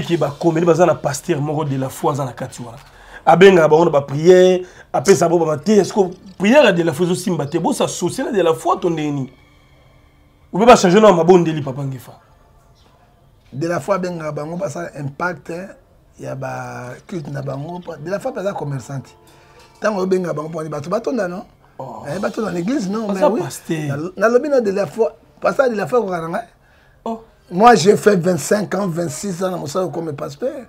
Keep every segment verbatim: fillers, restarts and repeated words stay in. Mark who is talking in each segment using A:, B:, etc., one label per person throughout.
A: qui va communiquer bazan na pasteur moko de la foi dans la katiwa abenga ba on ba prière après ça ba maté est-ce que prière de la foi aussi mbaté bo ça social de la foi ton deni ou peut pas changer non ma bonne deli papa ngefa
B: de la foi benga bango ba ça impact ya ba culte na bango de la foi pas commerçante tango benga bango pour bato batonda non eh bato dans l'église non mais oui na lobino de la foi pasteur de la foi ko karanga oh. Moi, j'ai fait vingt-cinq ans, vingt-six ans comme pasteur.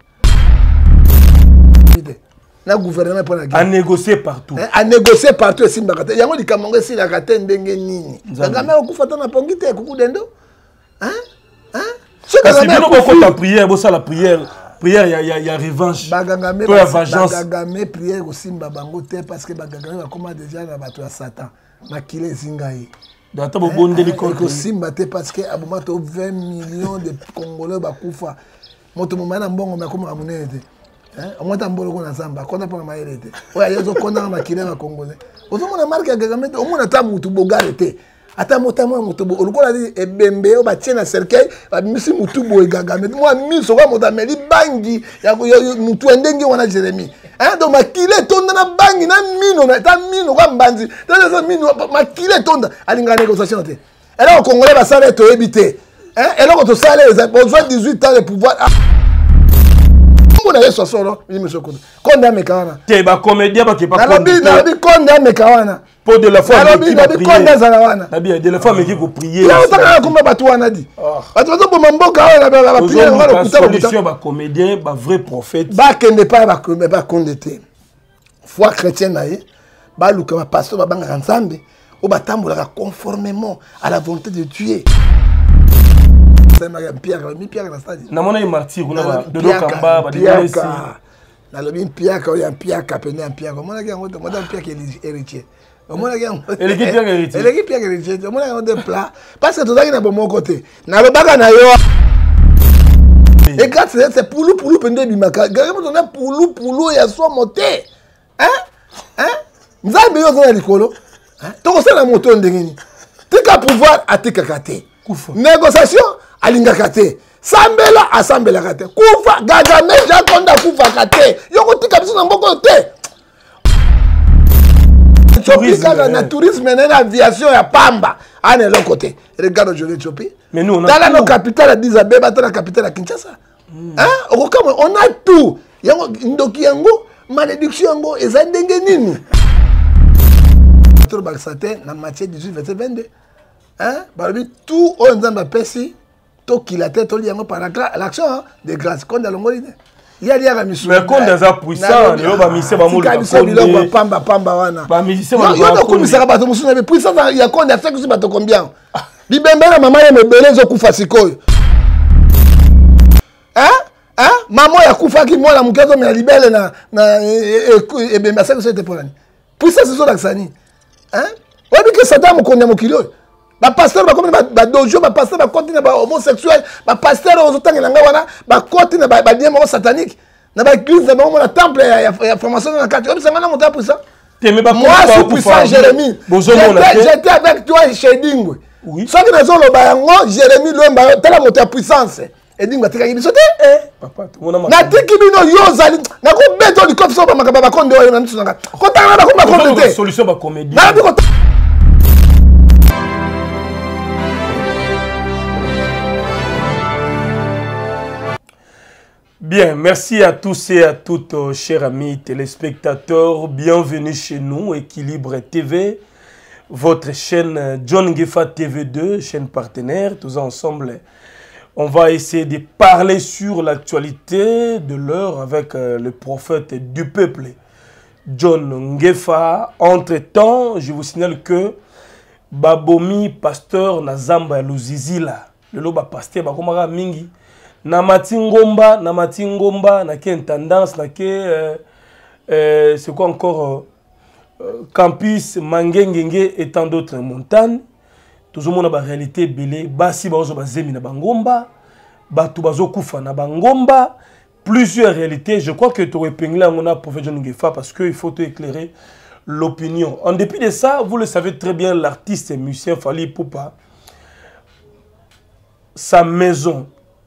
B: Le gouvernement pour la guerre.
A: À négocier partout.
B: À négocier partout. Il y a des Camerounais qui ont été nini. La gamelle au coup na pongite coucou dendo. Hein? Hein?
A: Parce que bien qu'on la prière, bon ça la prière, prière il y a il y a revanche.
B: Bagangame
A: la vengeance.
B: Bagangame prière aussi mbabangote parce que bagangame va comment déjà na bato ya Satan. Makile zingaye.
A: Dans ta bonne délicate
B: aussi mbaté parce que à moment vingt millions de Congolais bakufa. Moto mumana mbongo makoma amunete. Hein? Au moins tambolo kona samba, kona pa maerete. Oya yezo kona makile na Congolais. Ozo mona marque ya Kagame, au moins ata mutu bogarete. Ata motamo mutu bo. Olukola di ebembe o ba tiena cercueil, ba misi mutu bo Kagame. Moi miso kwa motameli bangi ya mutu endenge wana Jérémie. Hein, donc makile tonda na bangi na mino na ta mino kwa mbanzi ta za mino makile tonda alinga négociation te alors au Congolais ba sala to ebité hein et là quand to sala les besoin dix-huit ans de pouvoir on a yeso solo ni monsieur Kondo konda mekawana
A: te ba comédien ba ke pas
B: konda na bi konda mekawana
A: pour de la foi
B: qui va prier konda za wana
A: na bien de la foi mais qui ko prier
B: là on ta kuma batu wana di batu bazo bo mamboka wana ba prier ngalo kutaba
A: solution ba comédien ba vrai prophète
B: ba kende pas ba ba kondete foi chrétienne naïe ba luka ba pasteur ba banga nzambe o batambola conformément à la volonté de Dieu. Pierre, mi Pierre na stade.
A: Na mona martyr kuna ba de dokamba ba de Messi.
B: Na lobi Pierre ka ya Pierre ka pene Pierre. Mona ki ngo mona Pierre ki héritier. Mona ki ngo.
A: Elle ki Pierre héritier.
B: Elle ki Pierre héritier. Mona ngo de plat parce que tozaki na bon côté. Na lobaka na yo. Et quand c'est poulou poulou pende bimaka. Gare mo na poulou poulou ya so monté. Hein? Hein? Nzambe yo zo na likolo. Hein? Toko sala moto ndengeni. Tika pouvoir atika kate. Négociation alinga kate. Sambela asambela kate. Kufa Kagame jakonda kufa kate. Yoko tika biso na mboko te. Tourisme na tourisme na aviation ya pamba. Ane l'autre côté. Regarde aujourd'hui Ethiopie.
A: Mais nous on a
B: dans la capitale à Addis Abeba, dans la capitale à Kinshasa. Mm. Hein? On a tout. Yango ndoki yango malédiction yango ezandenge nini. Tout baksaté na Matthieu dix-huit verset vingt-deux. Hein? Balobi tout on nzamba pesi to kilate to liango par l'action de grâce kon dalongoli. Ya liya ka misu.
A: Mais kon daza puissant, yo ba mise ba mulu ba
B: konde. Pamba pamba wana.
A: Ba mise ba.
B: Yo no kumisaka bato musuna be puissant ya konde afeka kusi bato combien? Bibembela mama ya mebele zo kufa sikoyo. Hein? Hein? Maman ya kufa ki mwana mukezo me libele na na e bemba ça que c'était pour l'année. Puissance zo laksani. Hein? Obi que Satan mo konya mokilo. Ba pasteur ba comme ba dojo ba pasteur ba continue ba homosexuel, ba pasteur ozotangela nga wana ba continue ba ba diemo satanique. Na ba église na mo na temple ya formation na kati. Obi sangana monta puissant. Moi, je suis puissant, Jérémie. J'étais avec toi chez Dingwe. Oui. Sauf que nous avons Jérémie, l'homme, tu as la puissance. Et Dingwe, tu as dit, papa, tu as dit que nous avons dit, nous avons besoin de comme ça, nous avons dit, nous avons dit,
A: solution pour comédie. Bien, merci à tous et à toutes, euh, chers amis téléspectateurs. Bienvenue chez nous, Équilibre T V, votre chaîne John Ngefa T V deux, chaîne partenaire. Tous ensemble, on va essayer de parler sur l'actualité de l'heure avec euh, le prophète du peuple, John Ngefa. Entre-temps, je vous signale que Babomi, pasteur Nazamba Luzizila, le loba pasteur Bakomara Mingi, na matingomba na matingomba na ke tendance na ke euh, euh, c'est quoi encore euh, campus Mangengenge et tant d'autres montagnes toujours mon ba réalité belé basi bazo bazemi na bangomba batu bazo kufa na bangomba plusieurs réalités. Je crois que tu aurais épinglé on a prophète John Ngefa parce que il faut te éclairer l'opinion. En dépit de ça, vous le savez très bien, l'artiste et musicien Fally Ipupa, sa maison,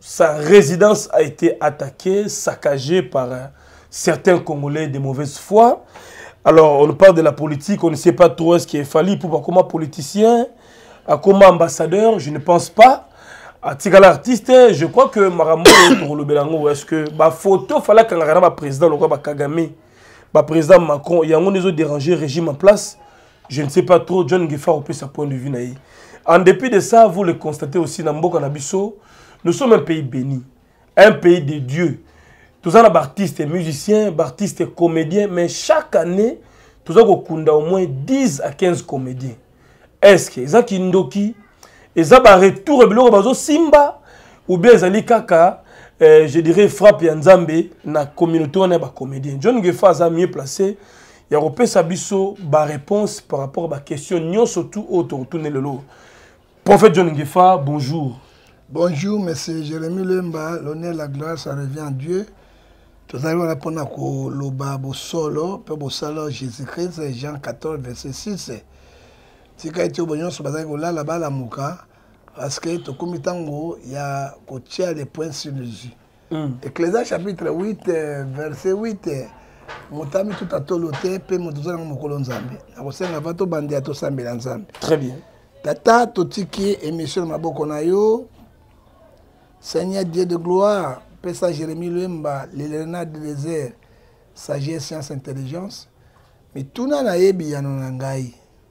A: sa résidence a été attaquée, saccagée par euh, certains Congolais de mauvaise foi. Alors, on parle de la politique, on ne sait pas trop ce qui est fallu pour comment politicien, comme ambassadeur, je ne pense pas. À Tigala artiste, je crois que Marambo pour le Belango, est-ce que ma photo fallait qu'on ait un président, le roi Kagame, le président Macron, il y a un des dérangé régime en place. Je ne sais pas trop, John Ngefa au plus sa point de vue. En dépit de ça, vous le constatez aussi dans Mboka Nabiso, nous sommes un pays béni, un pays de Dieu. Tous les artistes et musiciens, artistes et comédiens, mais chaque année, tous avons au moins dix à quinze comédiens. Est-ce que ça qui ndoki, et ça va retour et simba ou bien ça kaka, je dirais frappe et nzambe na communauté on est ba comédien. John Ngefa a mieux placé. Il y a repé sabiso ba réponse par rapport à la question nyon surtout autour tourner le lot. Prophète John Ngefa, bonjour.
B: Bonjour, monsieur Jérémy Lemba. L'honneur, la gloire, ça revient à Dieu. Tout à l'heure, on a pour le babo solo, pour solo Jésus-Christ, Jean quatorze, verset six. Si quand tu es au bonheur, sur la là-bas, la mouka, parce que tout comme tango, il y a coaché les points sur les yeux. Ecclésiaste chapitre huit, verset huit. Motami tout à toloté, pe motoza na mokolo nzambe. Akosenga vato bandi ato sambela nzambe.
A: Très bien.
B: Tata totiki émission maboko na yo. Seigneur Dieu de gloire, Pesa Jérémy Lemba, l'Elena du désert, sagesse, science, intelligence. Mais tout na na yebi ya nonangai.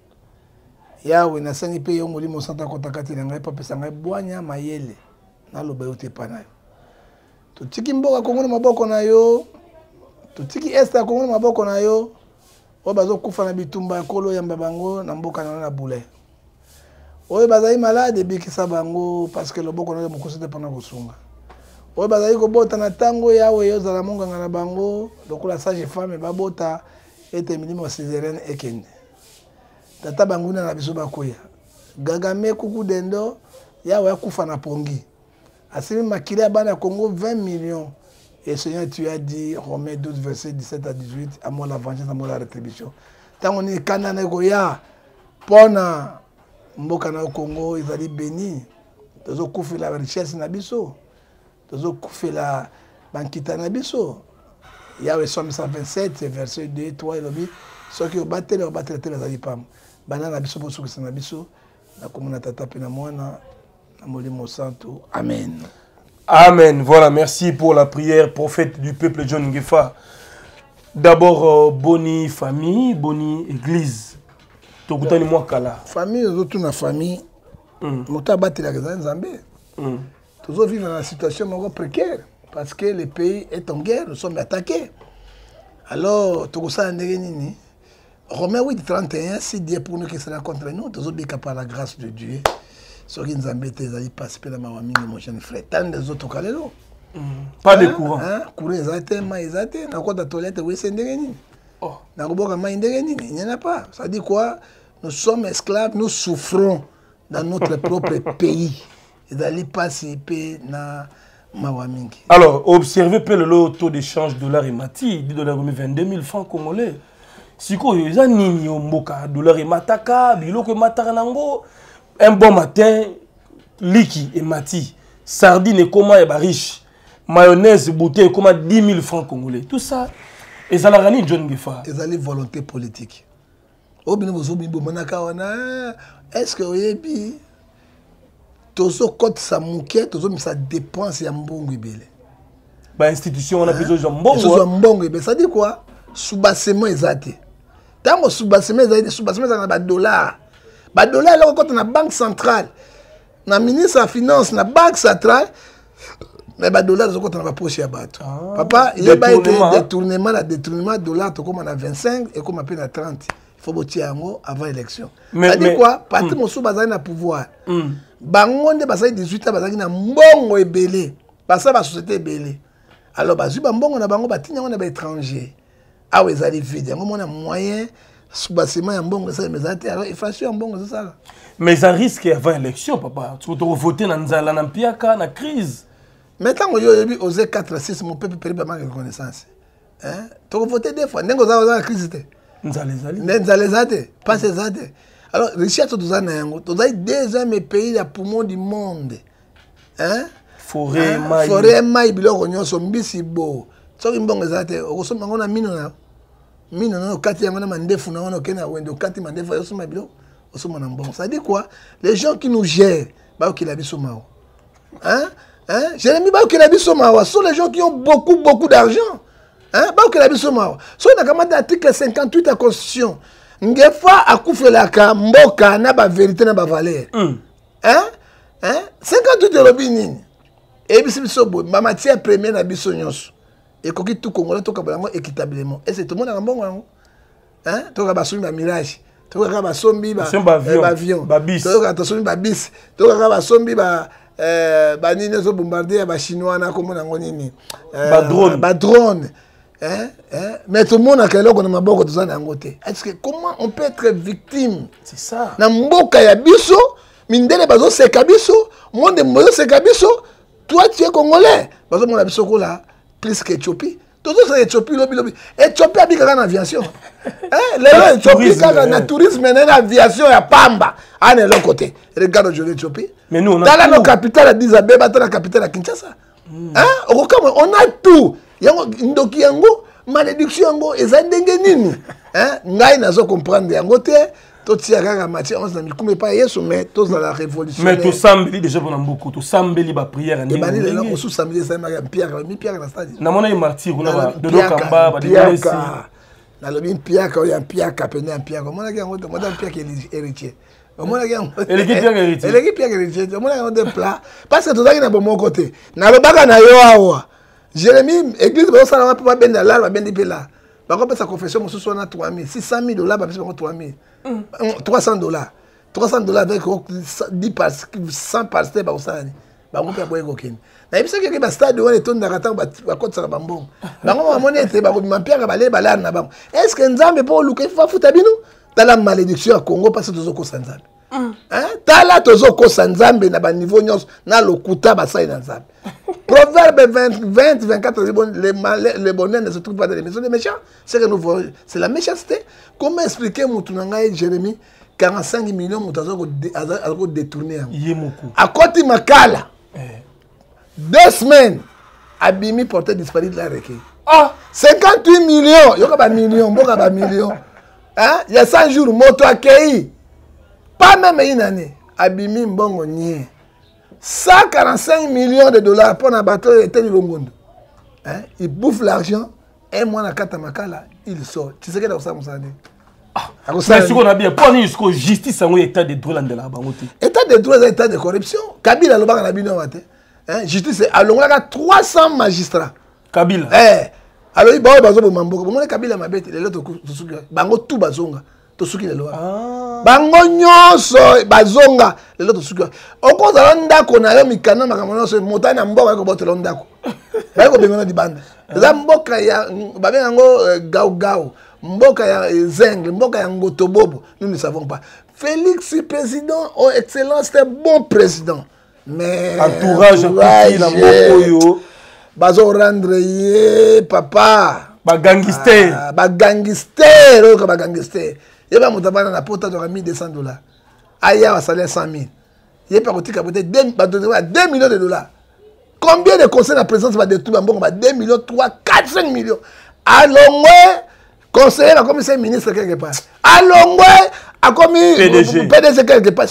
B: Yawe na sani pe yo molimo santa kotakati na ngai pa pesa ngai bwanya mayele. Na loba yo te panayo. Totiki mboka kongo na maboko na yo. Totiki esta kongo na maboko na yo. O bazo kufa na bitumba kolo ya mbabango na mboka na na bule. Oye bazali malade bikisa bango parce que le boko na mokosi te pana kosunga. Oye bazali ko bota na tango yawe yo zala monga na bango lokola sage femme babota ete milimo césarienne ekende. Tata banguna na biso bakoya. Gagame kuku dendo yawe akufa na pongi. Asimi makili ya bana Congo vingt millions. Et Seigneur, tu as dit, Romains douze, verset dix-sept à dix-huit, à moi la vengeance, à moi la rétribution. Tant on est canana goya, pona mboka na Congo, ils allaient béni. Tozo koufi la richesse na biso. Tozo koufi la bankita na biso. Yahweh Somme cent vingt-sept, verset deux, trois, et l'objet. Ceux qui ont battu, leur battu, les allaient pas. Banana na biso, pour ceux qui sont na biso. Na komuna tata pe na mwana, na molimo santo. Amen.
A: Amen. Voilà, merci pour la prière, prophète du peuple John Ngefa. D'abord, euh, boni famille, boni église. Tokutani mwa kala.
B: Famille, autour de la famille, mota battu la raison Zambé. Toujours vivre dans une situation précaire parce que le pays est en guerre, nous sommes attaqués. Alors, tout ça en nini. Romains huit, trente et un, si Dieu pour nous qui sera contre nous, toujours bien par la grâce de Dieu. Ce qui nous embête, c'est d'aller participer à ma famille, mon jeune frère. Tant des autres calés.
A: Pas de courant.
B: Courant, ils ont mais ils ont dans quoi la toilette, oui, c'est ndengeni. Dans le bois, il n'y en a pas. Ça dit quoi? Nous sommes esclaves, nous souffrons dans notre propre pays. Ils allaient participer à ma famille.
A: Alors, observez le taux d'échange dollar et mati, dix dollars vingt-deux mille francs congolais. Si vous avez un nini au mboka, dollar et mataka, biloko et mataranango. Un bon matin, liki et mati, sardine et comment est riche, mayonnaise, bouteille, comment dix mille francs congolais. Tout ça, et ça l'a gagné John Ngefa.
B: Ils ont une volonté politique. Est-ce que vous avez dit, Tozo Kote Samouké, Tozo Misa dépense et Mbongo Ibele.
A: Bah, institution, on a besoin de Mbongo.
B: Tozo Mbongo Ibele. Ça dit quoi? Sous-bassement exact. Tant que sous-bassement exact, sous-bassement ça n'a dollars. Ba dollar là quand on a banque centrale, na ministre de finance, na banque centrale, mais ba dollar quand on a poche à battre. Papa, il y a pas de détournement, la détournement dollar to comme on a vingt-cinq et comme on a trente. Il faut botter un mot avant l'élection. Ça dit quoi? Parti mon sous bazali na pouvoir. Bangonde bazali dix-huit ans bazali na mbongo ebele. Basa ba société ebele. Alors bazu ba mbongo na bango batinya on ba étranger. Ah ouais, ça les vide. On a moyen sous-bassement ya mbongo ça mais ça alors inflation mbongo c'est ça.
A: Mais ça risque avant l'élection papa. Tu peux voter dans nzala na mpiaka na crise.
B: Maintenant on yo osé quatre six mon peuple perd pas ma reconnaissance. Hein? Tu peux voter deux fois ndengo za za crise té. Nzala zali. Nzala zate, pas ces zate. Alors richesse tout ça na yango. Tu as deuxième pays la poumon du monde. Hein?
A: forêt mai
B: forêt mai biloko nyonso mbisi bo soki mbongo ezate okosoma ngona mino na mino na kati yango na mandefu na wana okena wendo kati mandefu yosoma biloko osoma na mbongo ça dit quoi les gens qui nous gèrent ba okila biso mawa hein hein Jérémy ba okila biso mawa sont les gens qui ont beaucoup beaucoup d'argent hein ba okila biso mawa so na kama article cinquante-huit de la constitution ngefa akufelaka mboka na ba vérité na ba valeur hein hein cinquante-huit de lobby et puis biso bo ma matière première na biso nyonso et koki tout congolais to kabango équitablement et c'est tout le monde na mbongo hein to ka basumi ba mirage to ka basombi ba avion
A: ba bis
B: to ka basombi ba bis to ka basombi ba euh ba nini zo bombarder ba chinois na komona ngonini
A: ba drone
B: ba drone hein hein mais tout le monde a keloko na maboko to za na ngote est-ce que comment on peut être victime
A: c'est ça
B: na mboka ya biso mindele bazo seka biso monde mozo seka biso. Toi, tu es congolais. Parce que mon avis, c'est là, plus qu'Éthiopie. Tout ça, c'est Éthiopie, lobby, lobby. Éthiopie a dit qu'il y a une aviation. Les Éthiopie, il y a un tourisme, il y a une aviation, il y a Pamba. Ah, de l'autre côté. Regarde aujourd'hui l'Éthiopie.
A: Mais nous, on a
B: dans la capitale d'Addis Abeba, dans la capitale de Kinshasa. On a tout. Il y a une doki yango, malédiction yango, et ça dengue nini. Ngai nazo comprendre yango te. Tout ça, la matière, on ne pas y mais tous dans la révolution.
A: Mais tout sambeli déjà on a beaucoup, tout sambeli ba prière.
B: Et ben les gens aussi sambeli ça m'a pierre, mi pierre dans stade.
A: Na mona martyr on a de Dokamba, ba de ici.
B: Na le bin pierre quand il y a pierre capene en pierre. Comment la on modèle pierre qui est héritier. Comment la
A: elle est pierre héritier.
B: Elle est pierre héritier. Comment la on de plat parce que tout ça qui na bon mon côté. Na le baga na yo awa. Jérémy église ba ça na pas ben là, ba ben là. Par contre sa confession mo so na trois mille, six cent mille dollars ba biso trois mille. trois cents dollars. trois cents dollars avec dix par cent par step au Sahani. Bah on peut pas évoquer. Na ibisa que ba stade on est on d'arrêter ba côté ça bambon. Bah on monnaie c'est ba ma pierre ba les balade na ba. Est-ce que Nzambe pour luka fa futa bino? Dans la malédiction à Congo parce que tozoko Nzambe. Hein? Tala tozoko Nzambe na ba niveau nyos na lokuta ba sai na Nzambe. Proverbe vingt, vingt, vingt-quatre, les, les bonheurs ne se trouvent pas dans les maisons des méchants. C'est que nous voyons, c'est la méchanceté. Comment expliquer Moutounanga et Jérémy quarante-cinq millions de détournés? À côté de Makala, deux semaines, Abimi portait disparu de la requête. Ah, cinquante-huit millions, il y a pas millions, il y a pas millions. Il y a cent jours, moto accueilli. Pas même une année. Abimi Mbongo nie. cent quarante-cinq millions de dollars pour un bateau était le monde. Hein? Il bouffe l'argent, un mois dans Katamakala, il sort. Tu sais que ça m'a dit.
A: Mais ce qu'on a bien, pour nous, jusqu'au justice, c'est un état de droit dans la banque.
B: État de droit, c'est un état de corruption. Kabila, le bac a bien maté. Justice, c'est à l'ongla trois cents magistrats.
A: Kabila.
B: Eh. Alors, il va au Mambo. Comment Kabila m'a bête, les autres, Bango tout bazonga. Tosuki les lois. Bango nyonso bazonga les autres suki. Oko za ndako na yo mikana makamona so motana mboka ko botelo ndako. Ba ko bengona di bande. Za mboka ya babenga ngo gao gao. Mboka ya Zeng, mboka ya Ngotobobo, nous ne savons pas. Félix président, oh excellence, c'est bon président. Mais
A: entourage petit na mboko yo.
B: Bazo rendre ye papa.
A: Ba gangster.
B: Ba gangster, ko ba gangster. Il y a un porte de mille deux cents dollars. Aïe, un salaire cent mille. Il y a pas deux millions de dollars. Combien de conseils de la présidence va détruire deux millions, trois, quatre, cinq millions. Allons, conseiller, à commissaire ministre quelque part. Allons, à commissaire P D G quelque part.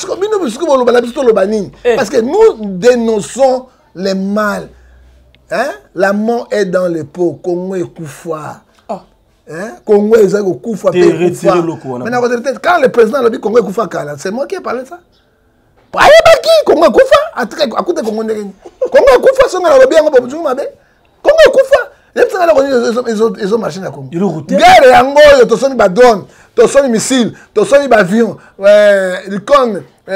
B: Parce que nous dénonçons les mal. Hein? La mort est dans les pots. Congo et Koufa. Hein? Congo est au Koufa. Maintenant, quand le président a dit Congo est Koufa, c'est moi qui ai parlé de ça. Aïe, qui Congo est Koufa? À côté de Congo est Koufa, c'est un lobby. Congo est Koufa. Ils ont marché dans Congo. Guerre et Angola, tu as des drones, tu as des missiles, tu as des avions, des connes, tu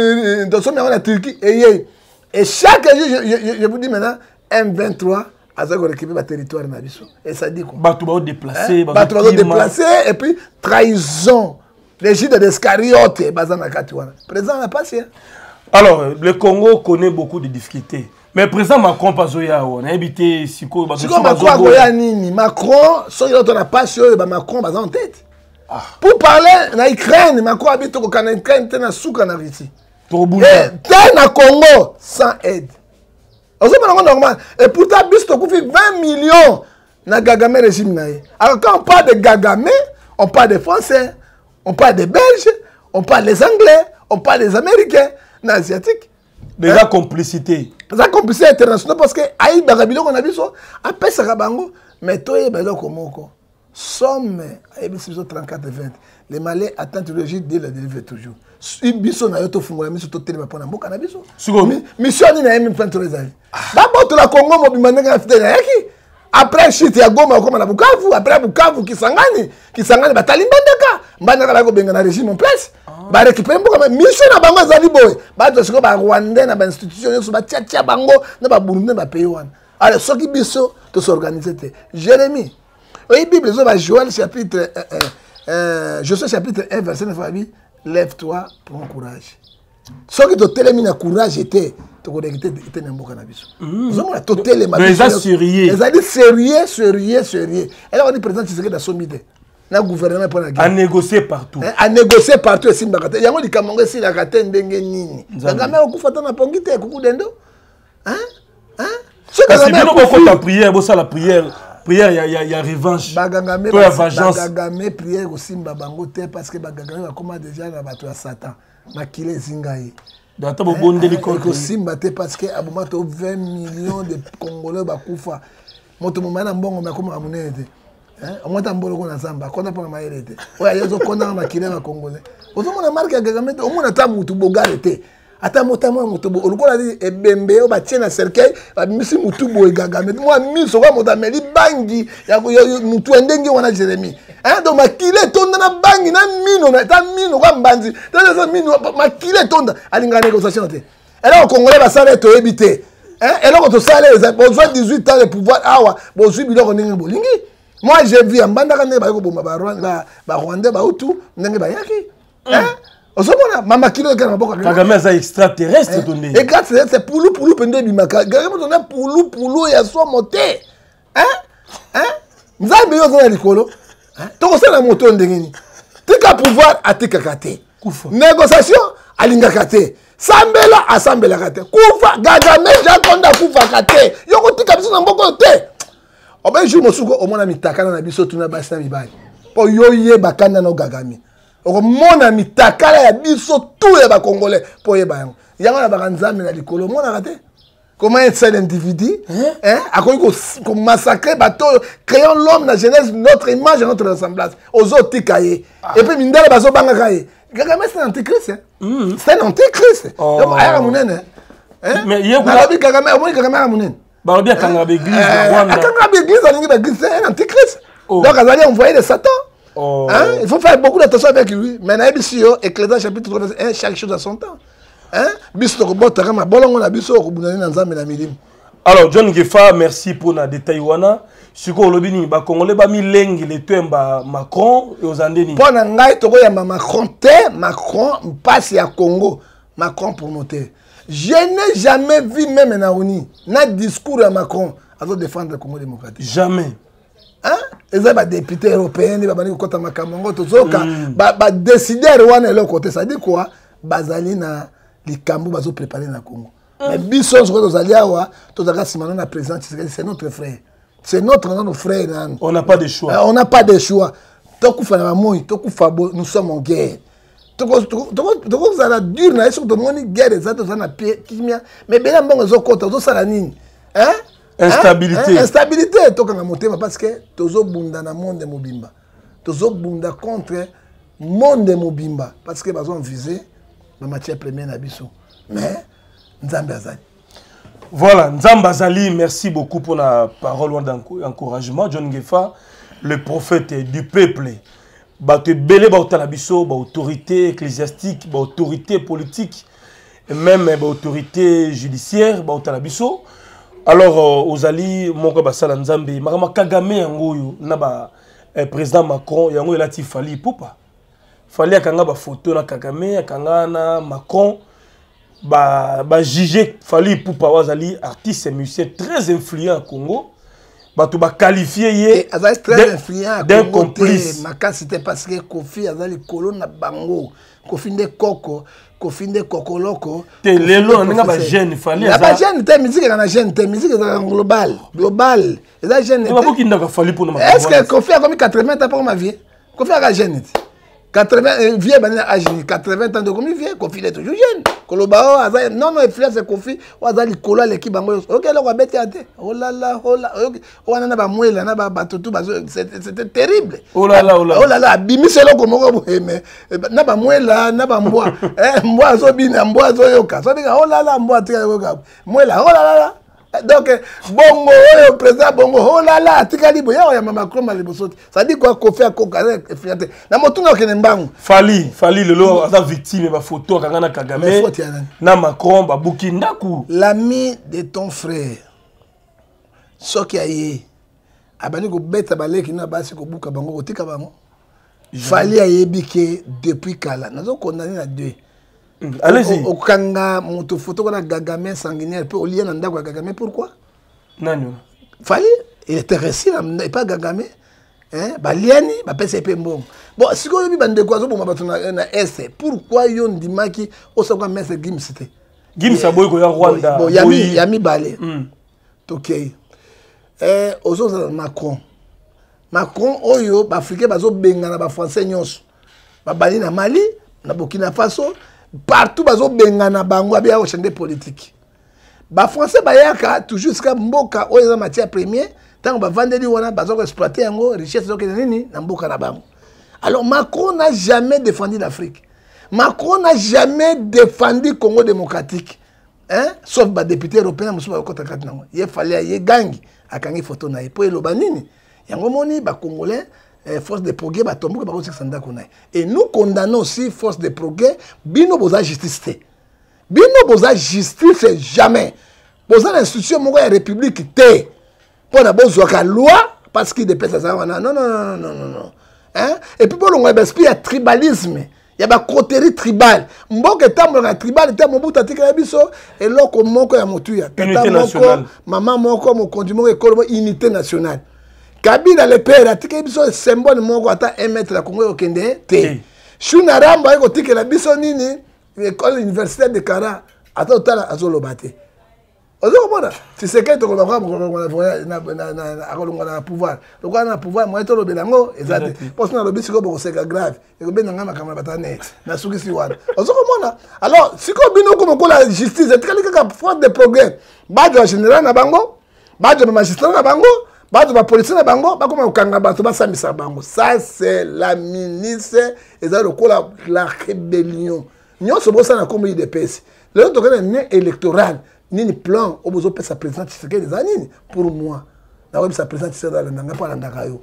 B: as des Turquie. Et chaque jour, je vous dis maintenant, M vingt-trois. Récupérer le territoire. Et ça dit quoi?
A: Bateau déplacé.
B: Bateau déplacé et puis trahison. L'Égypte d'Escariote. Président n'a pas si.
A: Alors, le Congo connaît beaucoup de difficultés. Mais le président Macron pas zoya. On a habité Siko.
B: Siko Macron a nini. Macron, si on n'a pas sur Macron en tête. Pour parler en Ukraine, Macron habite au Canada, il y a un souk en Russie. Et dans le Congo, sans aide. C'est normal. Et pourtant, bis to fait vingt millions na Kagame régime naïe. Alors quand on parle de Kagame, on parle des Français, on parle des Belges, on parle des Anglais, on parle des Américains, des Asiatiques.
A: Déjà complicité.
B: La complicité internationale parce que aïe bagabilo qu'on a vu ça, après ça rabango, mais toi il belo komoko. Somme aïe biso trente-quatre vingt. Les Malais attendent le logis dès le délivrer toujours. Biso na yoto fungola miso to telema pona mboka na biso. Mission ni na même vingt-trois ans. D'abord to la Congo mobimanga na fidèle yaki. Après shit ya Goma comme na Bukavu, après Bukavu Kisangani, Kisangani batali mbandaka. Mbandaka ba ko benga na régime en place. Ba récupérer mboka mission na bango zali boy. Ba to siko ba Rwanda na ba institution so ba tia tia bango na ba Burundi ba pays wana. Alors ce qui biso to s'organiser te. Jérémie. Oui Bible zo ba Joël chapitre Euh, je suis chapitre un, verset neuf, lève-toi, prends courage. Ce qui te télémine à courage était, tu connais que tu étais un bon cannabis. Nous avons tout télémine.
A: Mais ça, sérieux.
B: Ils ont dit sérieux, sérieux, sérieux. Et là, on est présent, c'est ce qui est dans son idée. Le gouvernement pour la guerre.
A: À négocier partout.
B: À négocier partout, c'est une Il y a un Kamongo, c'est la Katen Dengenini. La gamelle, on fait un pongité, coucou d'endo. Hein? Hein?
A: Parce que bien qu'on la prière, bon ça la prière. Prière, il y a, y a revanche.
B: Bagangame,
A: il y a vengeance.
B: Bagangame, prière aussi, Babangote, parce que Bagangame va comment déjà la bateau à Satan. Makile Zingaï.
A: D'attends, bon délicat.
B: Aussi, parce que à moment vingt millions de Congolais bakoufa. Moto mumana mbongo na kuma amunete. Hein? Omota mbolo ko na zamba, kona pa maerete. Oya yezo kona makile na Congolais. Ozo mona marque ya Kagame, omona ta mutu bogalete. Ata motamo mutubo olukola di ebembe o batie na cercueil ba misi mutubo egagame moi miso kwa motameli bangi ya mutu ndenge wana Jérémie hein donc makile tonda na bangi na mino na ta mino kwa mbanzi ta za mino makile tonda alinga négociation te et là au Congolais ba sala to ebité hein et là to sala les besoin dix-huit ans de pouvoir awa bozui biloko ndenge bolingi moi j'ai vu ambanda kana ba ko bomba ba Rwanda ba Rwanda ba utu ndenge ba yaki hein Mama Kilo
A: Kagame est extraterrestre donné.
B: Extraterrestre, c'est poulou poulou pendant bimaka. Kagame donné poulou poulou et à son moté. Hein? Hein? Nous avons besoin de l'écolo. Hein? Donc c'est la moto ndengeni. Tika pouvoir à tika kate. Négociation à linga kate. Sambela à sambela kate. Kufa Kagame jakonda kufa kate. Yoko tika biso na mboko te. Oba jour mosuko au mona mitakana na biso tuna basa mibali. Po yoye bakanda no Kagame. Mona mitakala ya biso tous les Congolais pour y bailler. Il y a un baranzame na likolo mona raté. Comment un seul individu hein a qu'on massacrer bateau créant l'homme la jeunesse notre image notre ressemblance aux autres tikaye et puis mindala bazo banga kaye. Kagame c'est un antichrist hein. C'est un antichrist. Donc aya munene hein. Mais il y a Kagame moi Kagame a munene.
A: Ba bien Kagame église Rwanda.
B: Kagame église alingi ba église c'est un antichrist. Donc azali envoyé de Satan. Oh. Hein? Il faut faire beaucoup d'attention avec lui. Maintenant, Ecclésiaste chapitre un, chaque chose à son temps. Hein?
A: Alors, John Gefa, merci pour la détail. Si vous avez dit que Congolais ba mi lengi le tuemba Macron et aux Andeni.
B: Pour na ngai toko ya Macron te, Macron passe à Congo. Macron promoteur. Je n'ai jamais vu même na Oni na discours à Macron à défendre le Congo démocratique.
A: Jamais.
B: Hein? Les députés européens, les députés Makamongo, tout ça, les décideurs wana le côté, ça dit quoi? Bazali na les Kambo bazo préparer na Congo. Mais biso ce que nous allons avoir, tout ça si maintenant la présidente, c'est notre frère. C'est notre notre frère.
A: On n'a pas de choix.
B: On n'a pas de choix. Toku fana moi, toku fabo, nous sommes en guerre. Toku toku toku ça la dur na eso de moni guerre ça ça na pied kimia. Mais bela mbongo zo kota zo sala nini? Hein?
A: Instabilité.
B: Hein? Instabilité, parce que tozo bunda na monde mobimba. Tozo bunda contre monde mobimba parce que bazo visé la matière première na biso. Mais Nzambe azali.
A: Voilà, Nzambe azali, merci beaucoup pour la parole d'encouragement. John Gefa, le prophète du peuple. Bato belé ba la biso, ba autorité ecclésiastique, ba autorité politique et même ba autorité judiciaire, ba la biso. Alors, aux alliés, mon Basala Nzambe, Marama Kagame, Yangoyo, Naba, président Macron, Yango, il a dit Fali Poupa. Fali Kanga, ba photo na Kagame, Kanga na Macron, ba, ba juger Fali Poupa, Wazali, artiste et musicien très influent au Congo. bato ba qualifier ye
B: azali très influent
A: d'un complice.
B: Makasi c'était parce que Kofi azali kolo na bango. Kofi nde koko, Kofi nde kokoloko.
A: Te lelo nga ba jeune fali
B: ya ba jeune te musique na jeune te musique na global, global. Eza jeune.
A: Ba boki ndaka fali pour na.
B: Est-ce que Kofi a comme quatre-vingts ans pour ma vie? Kofi a jeune. quatre-vingts vieux bana âge quatre-vingts ans de comme vieux, Kofi est toujours jeune. Kolobao azali non non influence Kofi, o azali kolo l'équipe bango. OK là ko beti ate. Oh là là, oh là. O wana ba mwela na ba batutu ba c'était terrible.
A: Oh là là, oh là.
B: Oh là là, bimi selo ko moko mais na ba mwela na ba mbwa. Eh mbwa zo bina mbwa zo yoka. So bika oh là là mbwa tika yoka. Mwela oh là là. Donc bongo oyo président bongo oh là là tika libo ya ya mama Macron malibosoti. Ça dit quoi Kofi a kokare fiante. Na motuna okene mbangu.
A: Fali, Fali lelo aza victime ba photo kanga na Kagame. Na Macron ba buki ndaku.
B: L'ami de ton frère. Soki aye. Abani ko beta baleki na basi ko buka bango ko tika bango. Fali ayebi ke depuis kala. Nazo condamné na deux.
A: Mm. Allez-y.
B: Au kanga moto photo qu'on a Gagame sanguinaire peut au lien d'Anda Gagame pourquoi?
A: Non.
B: Fallait il était resté là et pas Gagame. Hein? Baliani ba P C P bon. Bon si ko yobi bande quoi zo bon ba na na S pourquoi yon dimaki o sa kwa messe Gims c'était.
A: Gims aboy ko ya Rwanda.
B: Bon yami yami balé. OK. Eh ozo Macron. Macron oyo ba africain bazo benga na ba français nyonso. Ba bali na Mali, na Burkina Faso. Partout bazo bengana bango abia ochende politique. Ba français bayaka toujours jusqu'à mboka oyo matière première tant ba vendeli wana bazo exploiter yango richesse zoke nini na mboka na bango. Alors Macron n'a jamais défendu l'Afrique. Macron n'a jamais défendu Congo démocratique. Hein? Sauf ba député européen musu ba kota kat nango. Il fallait ye gangi akangi photo na po eloba nini. Yango moni ba congolais Eh, force de progrès ba tombo ba ko sanda ko na et nous condamnons aussi force de progrès bino boza justice te bino boza justice jamais boza l'institution moko ya république te pour na bozo ka loi parce qu'il dépêche ça non non non non non non hein et puis pour l'on esprit ya tribalisme ya ba coterie tribal mboka tambo na tribal te mobuta tikala biso et loko moko ya motu ya tata moko maman moko mo kondimo ekolo unité nationale. Kabila le père a tike biso symbole moko ata un mètre la Congo okende te. Shuna Ramba eko tike la biso nini l'école universitaire de Kara ata otala azolo bate. Ozo komona si c'est que to ko ba na na na akolonga na pouvoir. Lokwa na pouvoir mo eto lobela ngo ezate. Parce na lobi siko boko seka grave. Eko bena ngama kamera batane na suki si wana. Ozo komona. Alors siko bino ko ko la justice etikali ka force de progrès. Badjo général na bango, badjo magistrat na bango. Bato ba police na bango ba koma ukanga bato ba samisa bango. Ça c'est la ministre et ça le la rébellion. Nyo so bosa na comme I D P S. Le to kana né électoral ni ni plan au besoin de sa présidente Tshisekedi des années pour moi. Na web sa présidente Tshisekedi na ngapa na kayo.